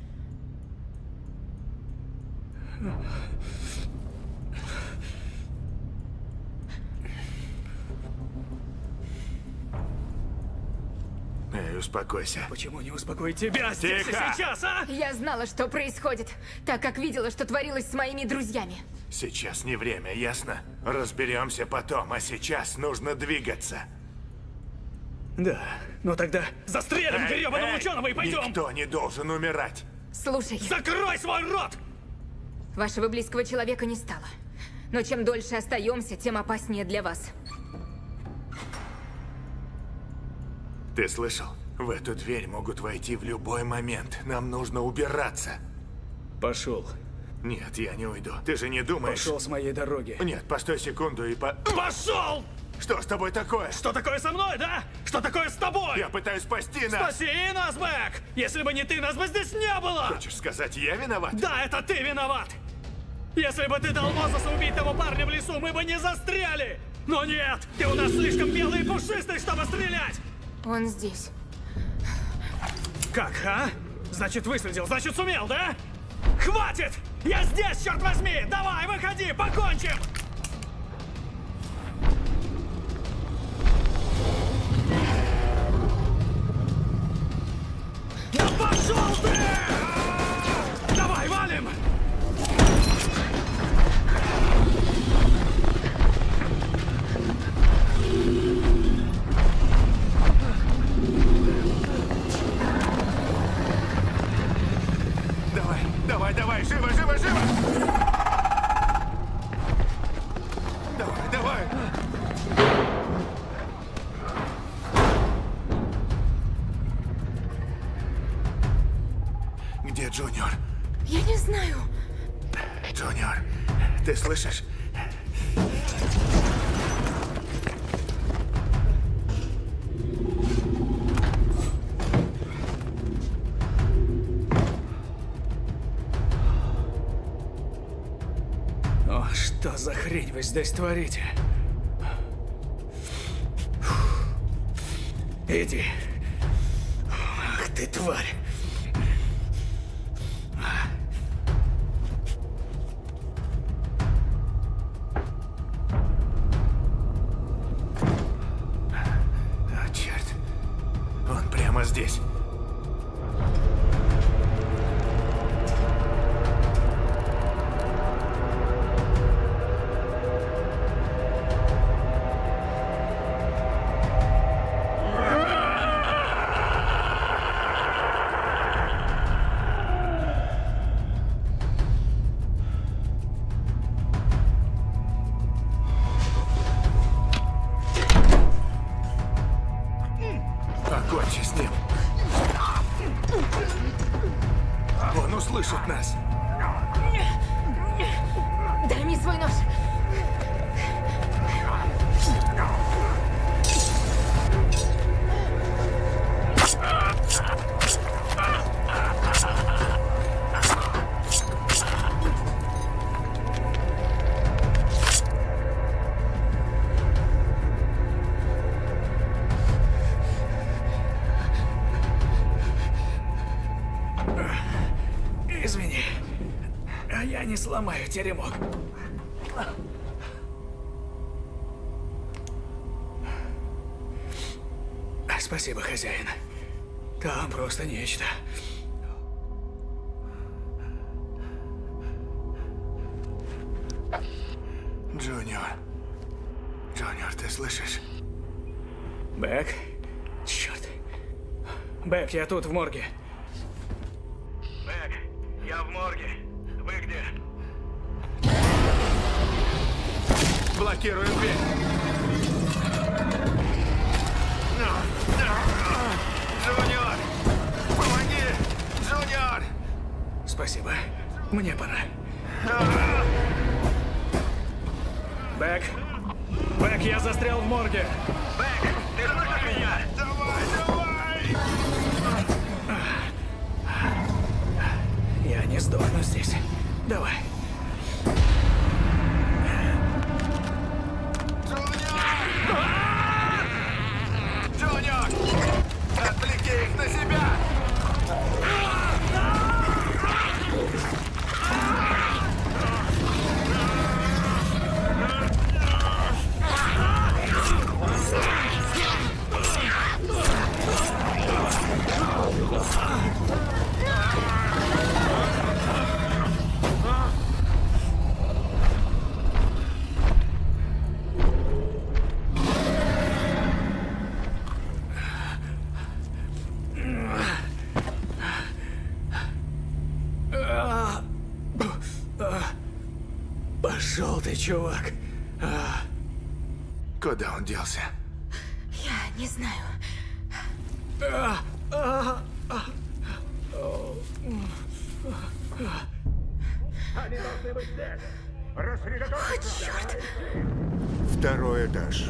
Эй, успокойся. Почему не успокоить тебя здесь и Тихо! сейчас, а? Я знала, что происходит, так как видела, что творилось с моими друзьями. Сейчас не время, ясно? Разберемся потом, а сейчас нужно двигаться. Да, ну тогда застрелим Эй, гребаного эй, ученого и пойдем! Никто не должен умирать. Слушай. Закрой свой рот! Вашего близкого человека не стало. Но чем дольше остаемся, тем опаснее для вас. Ты слышал? В эту дверь могут войти в любой момент. Нам нужно убираться. Пошел. Нет, я не уйду. Ты же не думаешь... Пошел с моей дороги. Нет, постой секунду и по... Пошел! Что с тобой такое? Что такое со мной, да? Что такое с тобой? Я пытаюсь спасти нас. Спаси нас, Бэк! Если бы не ты, нас бы здесь не было! Хочешь сказать, я виноват? Да, это ты виноват! Если бы ты дал Мозесу убить того парня в лесу, мы бы не застряли! Но нет! Ты у нас слишком белый и пушистый, чтобы стрелять! Он здесь. Как, а? Значит, выследил, значит, сумел, да? Хватит! Я здесь, черт возьми! Давай, выходи, покончим! Да пошел ты! Давай, валим! Давай, давай, давай, живо, живо, живо! Давай, давай! Где Джуниор? Я не знаю. Джуниор, ты слышишь? О, что за хрень вы здесь творите? Иди. Ах ты, тварь. А, черт. Он прямо здесь. не сломаю теремок. Спасибо, хозяин. Там просто нечто. Джуниор. Джуниор, ты слышишь? Бэк? Черт. Бэк, я тут, в морге. Бэк, я в морге. Вы где? Блокируем дверь. Джуниор! Помоги! Джуниор! Спасибо. Мне пора. Бэк! Бэк, я застрял в морге! Бэк, ты слышишь меня? Давай, давай! Я не сдохну здесь. Давай. Джуниор! Отвлеки их на себя! Пошел ты, чувак. А. Куда он делся? Я не знаю. А, а, а. Они должны быть здесь. О, черт. Второй этаж.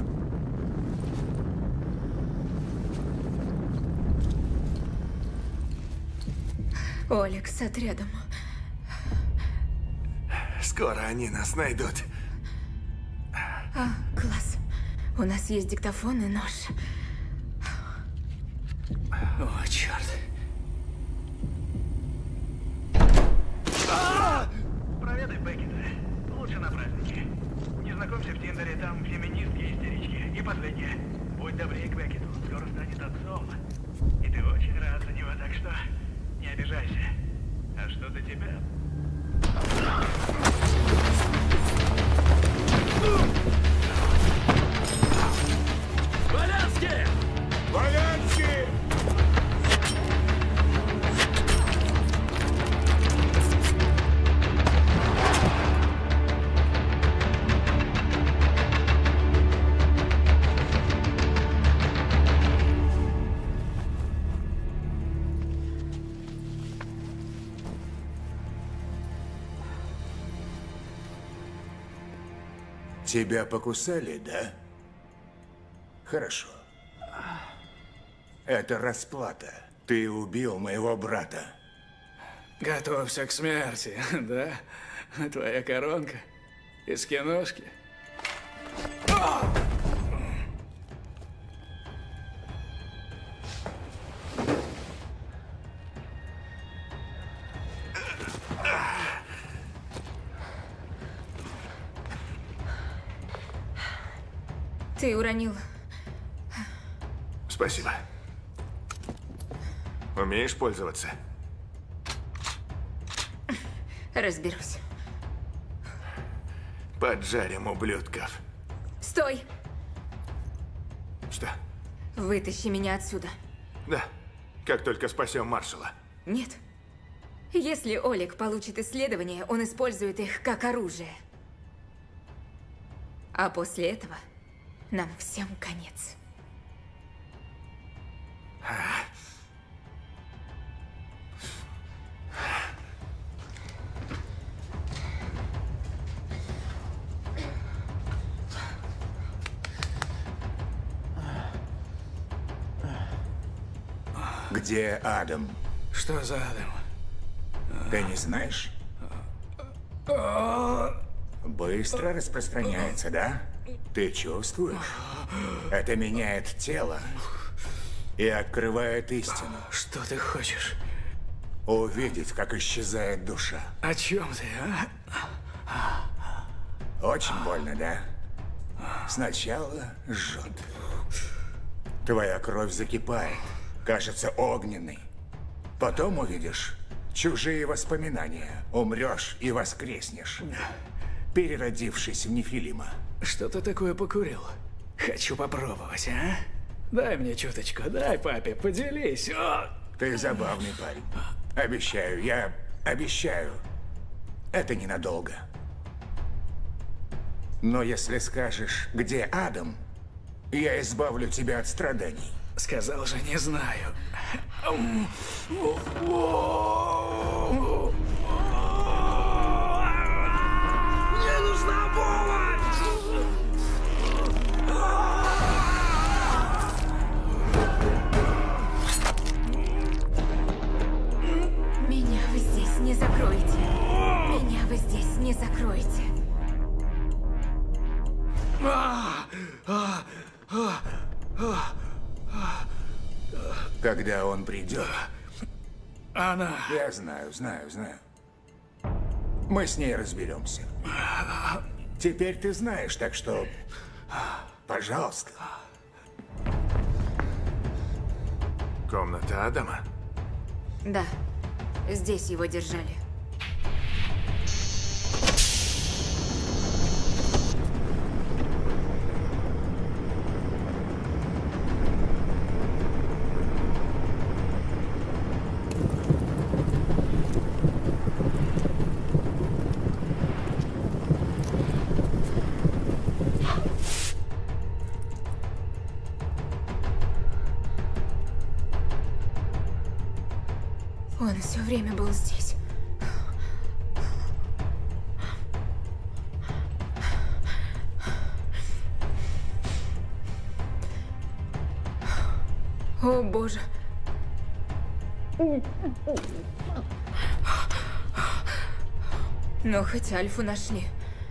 Олег с отрядом. Скоро они нас найдут. А, класс. У нас есть диктофон и нож. О, черт. Проведай Беккета. Лучше на празднике. Не знакомься в Тиндере, там феминистки и истерички. И последнее. Будь добрее к Беккету. Скоро станет отцом. И ты очень рад за него, так что не обижайся. А что до тебя? Валянский! Валянский! Тебя покусали, да? Хорошо. Это расплата. Ты убил моего брата. Готовься к смерти, да? Твоя коронка из киношки. Ты уронил. Спасибо. Умеешь пользоваться? Разберусь. Поджарим ублюдков. Стой! Что? Вытащи меня отсюда. Да. Как только спасем маршала. Нет. Если Олег получит исследования, он использует их как оружие. А после этого нам всем конец. Где Адам? Что за Адам? Ты не знаешь? Быстро распространяется, да? Ты чувствуешь? Это меняет тело и открывает истину. Что ты хочешь? Увидеть, как исчезает душа. О чем ты, а? Очень больно, да? Сначала жжет. Твоя кровь закипает, кажется огненной. Потом увидишь чужие воспоминания. Умрешь и воскреснешь, переродившись в Нефилима. Что ты такое покурил? Хочу попробовать, а? Дай мне чуточку, дай папе, поделись. О! Ты забавный парень. Обещаю, я обещаю. Это ненадолго. Но если скажешь, где Адам, я избавлю тебя от страданий. Сказал же, не знаю. Мне нужна помощь! Меня вы здесь не закроете. Меня вы здесь не закроете. Когда он придет... Она... Я знаю, знаю, знаю. Мы с ней разберемся. Теперь ты знаешь, так что... Пожалуйста. Комната Адама? Да, здесь его держали. Он все время был здесь. О, Боже. Но хоть Альфу нашли.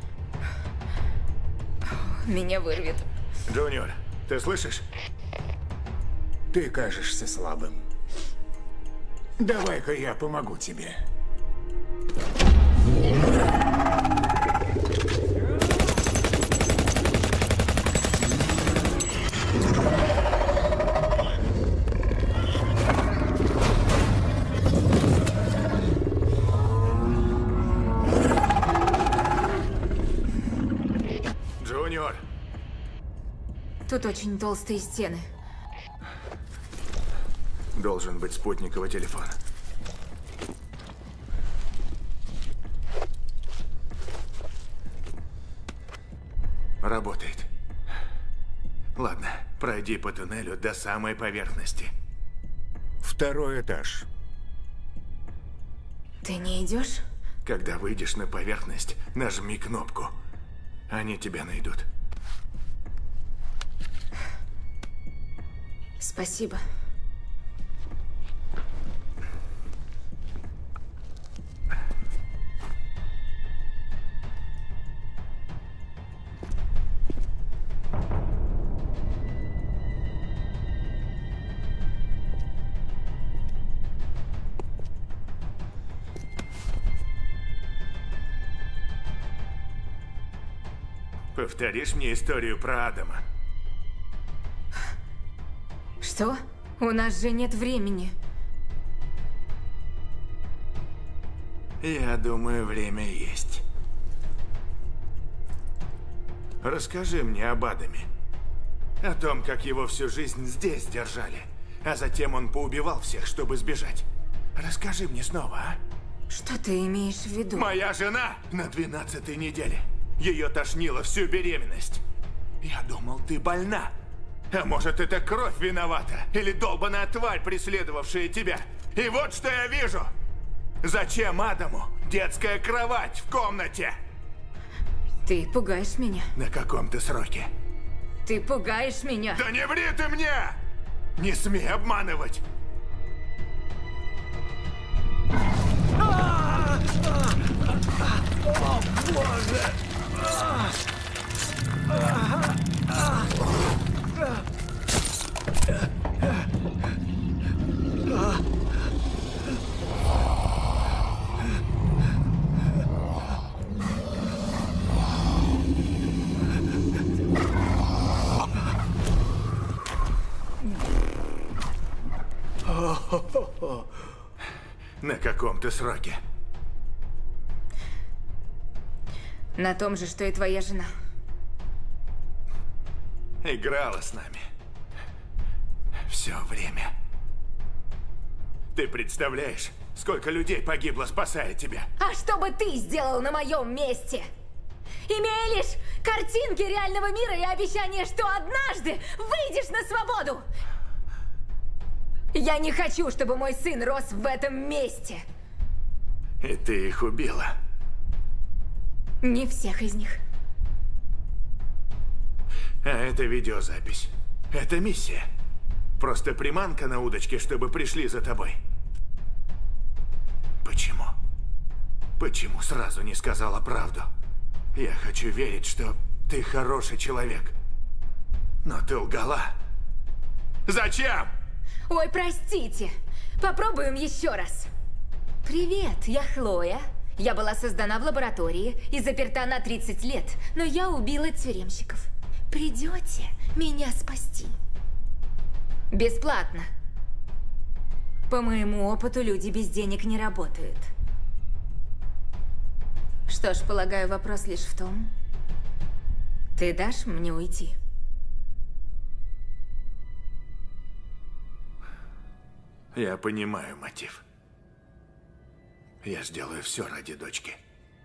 Меня вырвет. Джуниор, ты слышишь? Ты кажешься слабым. Давай-ка я помогу тебе. Джуниор! Тут очень толстые стены. Должен быть спутниковый телефон. Работает. Ладно, пройди по туннелю до самой поверхности. Второй этаж. Ты не идешь? Когда выйдешь на поверхность, нажми кнопку. Они тебя найдут. Спасибо. Повторишь мне историю про Адама? Что? У нас же нет времени. Я думаю, время есть. Расскажи мне об Адаме. О том, как его всю жизнь здесь держали. А затем он поубивал всех, чтобы сбежать. Расскажи мне снова, а? Что ты имеешь в виду? Моя жена на двенадцатой неделе. Ее тошнило всю беременность. Я думал, ты больна. А может, это кровь виновата? Или долбаная тварь, преследовавшая тебя? И вот что я вижу. Зачем Адаму детская кровать в комнате? Ты пугаешь меня. На каком ты сроке? Ты пугаешь меня. Да не ври ты мне! Не смей обманывать! О, Боже! На каком ты сроке? На том же, что и твоя жена. Играла с нами. Все время. Ты представляешь, сколько людей погибло, спасая тебя? А что бы ты сделал на моем месте? Имея лишь картинки реального мира и обещание, что однажды выйдешь на свободу. Я не хочу, чтобы мой сын рос в этом месте. И ты их убила? Не всех из них. А это видеозапись. Это миссия. Просто приманка на удочке, чтобы пришли за тобой. Почему? Почему сразу не сказала правду? Я хочу верить, что ты хороший человек. Но ты лгала. Зачем? Ой, простите. Попробуем еще раз. Привет, я Хлоя. Я была создана в лаборатории и заперта на тридцать лет, но я убила тюремщиков. Придете меня спасти? Бесплатно. По моему опыту, люди без денег не работают. Что ж, полагаю, вопрос лишь в том, ты дашь мне уйти? Я понимаю мотив. Я сделаю все ради дочки.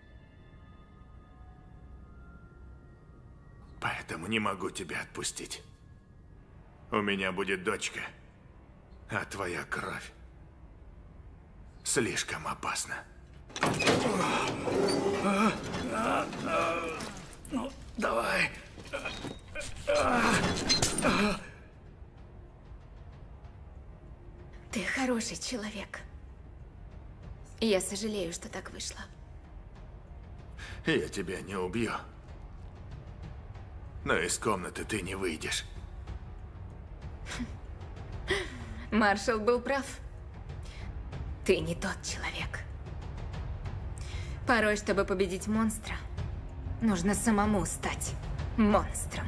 Поэтому не могу тебя отпустить. У меня будет дочка, а твоя кровь слишком опасна. Ну, давай. Ты хороший человек. Я сожалею, что так вышло. Я тебя не убью. Но из комнаты ты не выйдешь. Маршал был прав. Ты не тот человек. Порой, чтобы победить монстра, нужно самому стать монстром.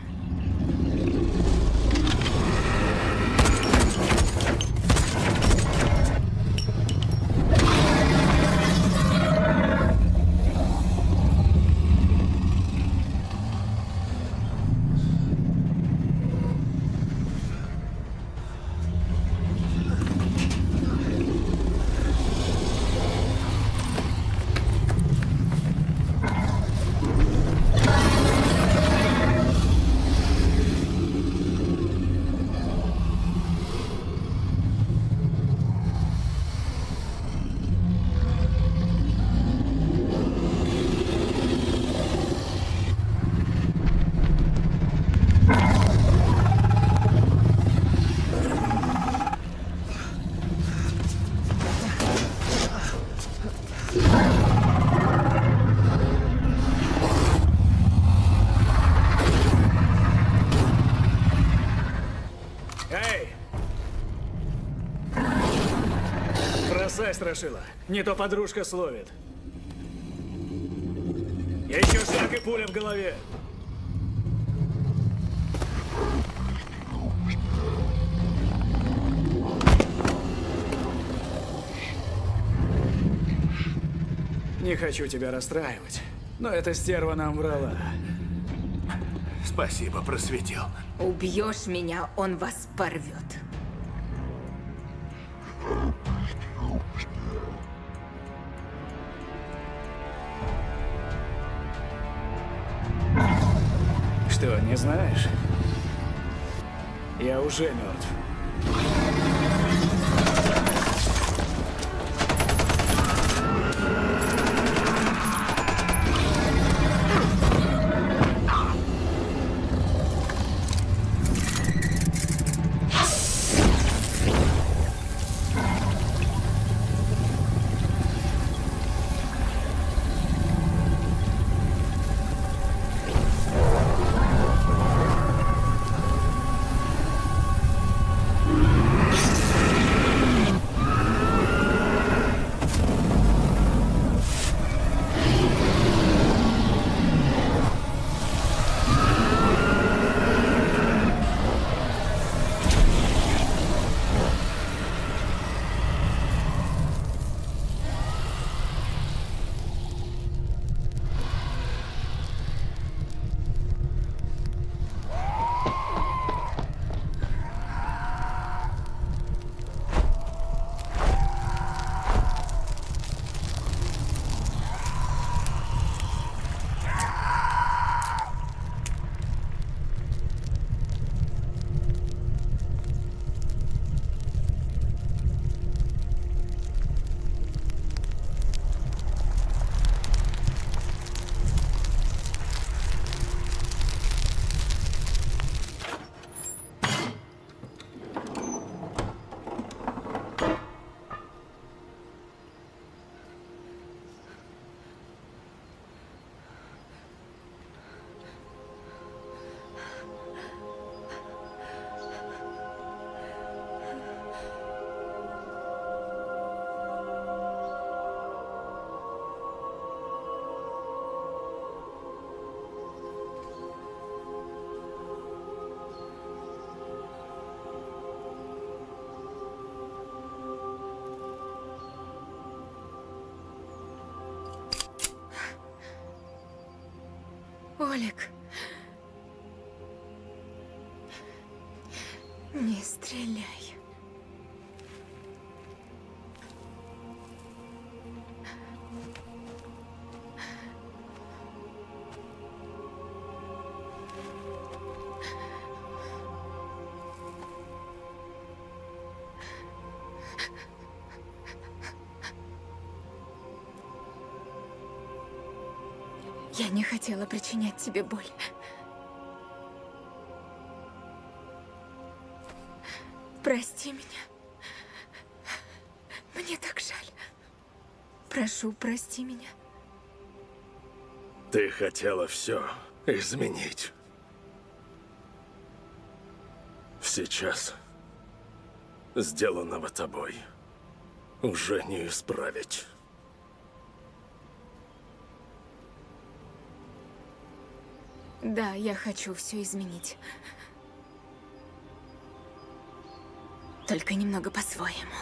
Страшила. Не то подружка словит. Еще шаг и пуля в голове. Не хочу тебя расстраивать, но эта стерва нам врала. Спасибо, просветил. Убьешь меня, он вас порвет. Что, не знаешь? Я уже мертв. You Алек. Не стреляй. Я не хотела причинять тебе боль. Прости меня. Мне так жаль. Прошу, прости меня. Ты хотела все изменить. Сейчас сделанного тобой уже не исправить. Да, я хочу все изменить. Только немного по-своему.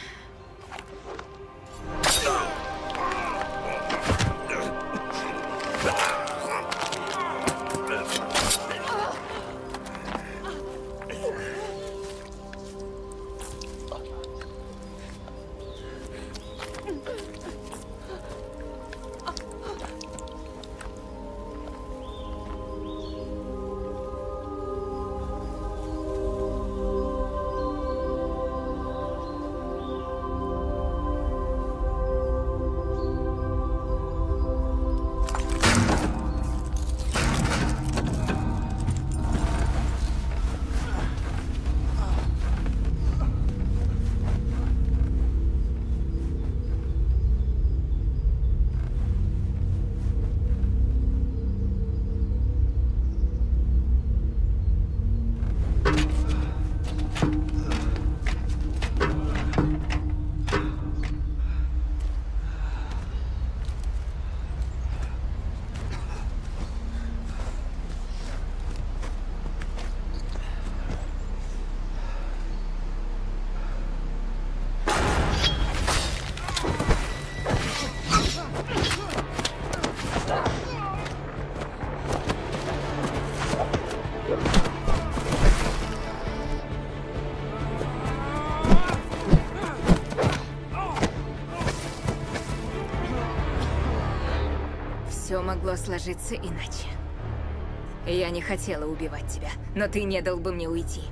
Все могло сложиться иначе. Я не хотела убивать тебя, но ты не дал бы мне уйти.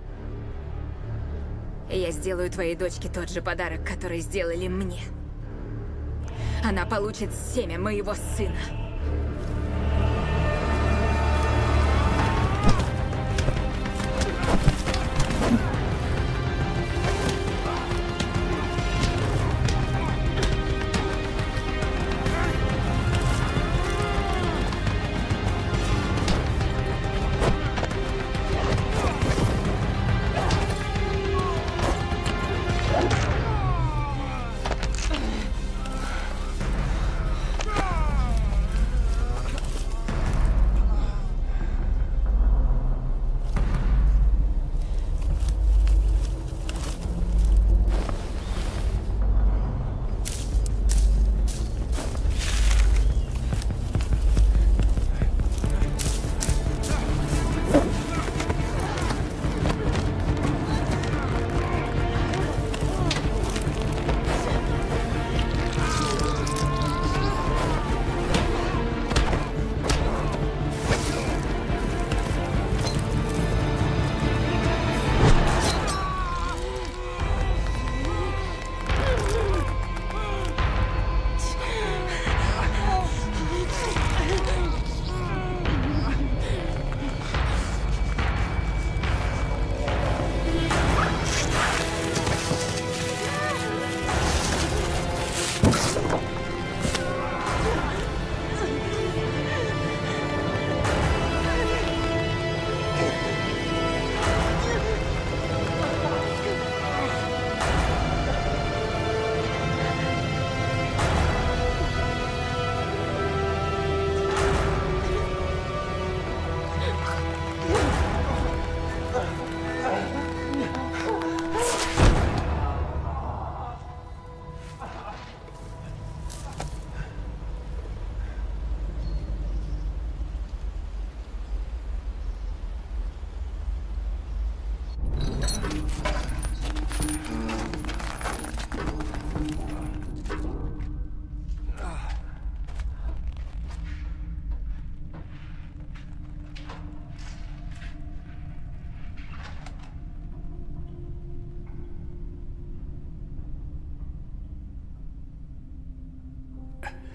Я сделаю твоей дочке тот же подарок, который сделали мне. Она получит семя моего сына.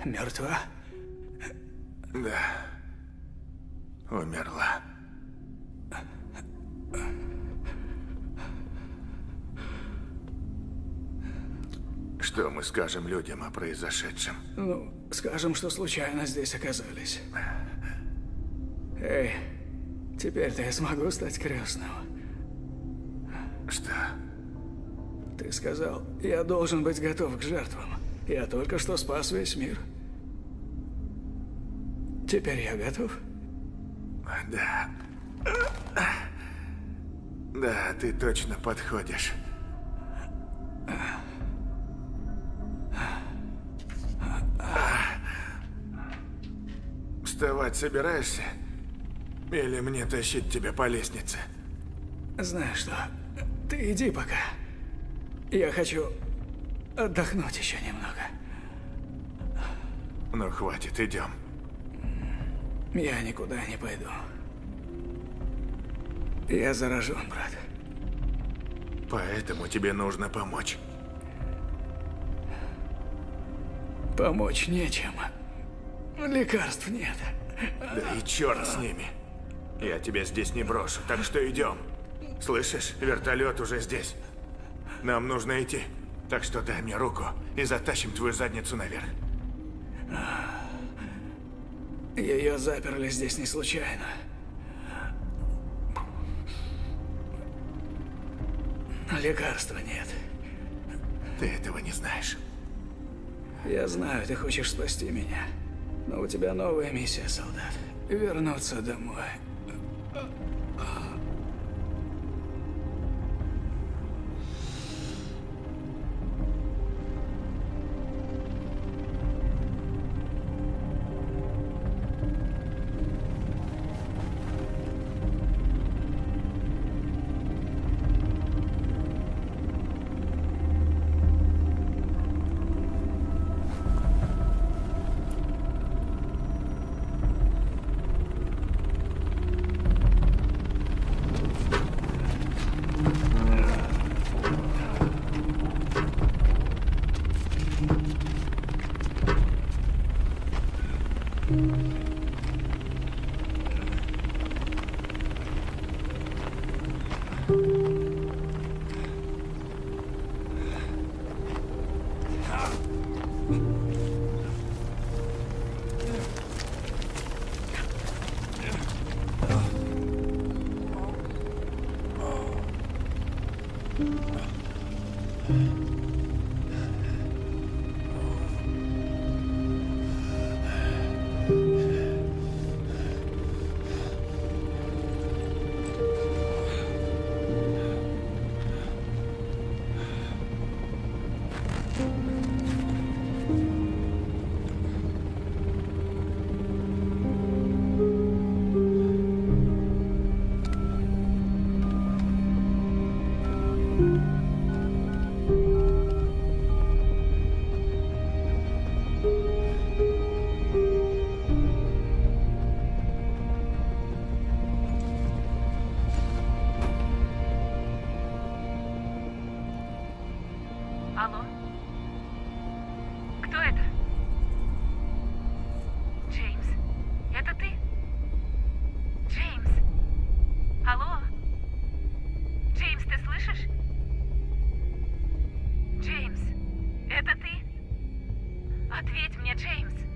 мертва? Да. Умерла. Что мы скажем людям о произошедшем? Ну, скажем, что случайно здесь оказались. Эй, теперь-то я смогу стать крестным. Что? Ты сказал, я должен быть готов к жертвам. Я только что спас весь мир. Теперь я готов? Да. Да, ты точно подходишь. Вставать собираешься? Или мне тащить тебя по лестнице? Знаешь что, ты иди пока. Я хочу отдохнуть еще немного. Ну, хватит, идем. Я никуда не пойду. Я заражен, брат. Поэтому тебе нужно помочь. Помочь нечем. Лекарств нет. Да и черт с ними. Я тебя здесь не брошу, так что идем. Слышишь, вертолет уже здесь. Нам нужно идти. Так что дай мне руку и затащим твою задницу наверх. Ее заперли здесь не случайно. Лекарства нет. Ты этого не знаешь. Я знаю, ты хочешь спасти меня. Но у тебя новая миссия, солдат. Вернуться домой. Алло? Кто это? Джеймс, это ты? Джеймс? Алло? Джеймс, ты слышишь? Джеймс, это ты? Ответь мне, Джеймс.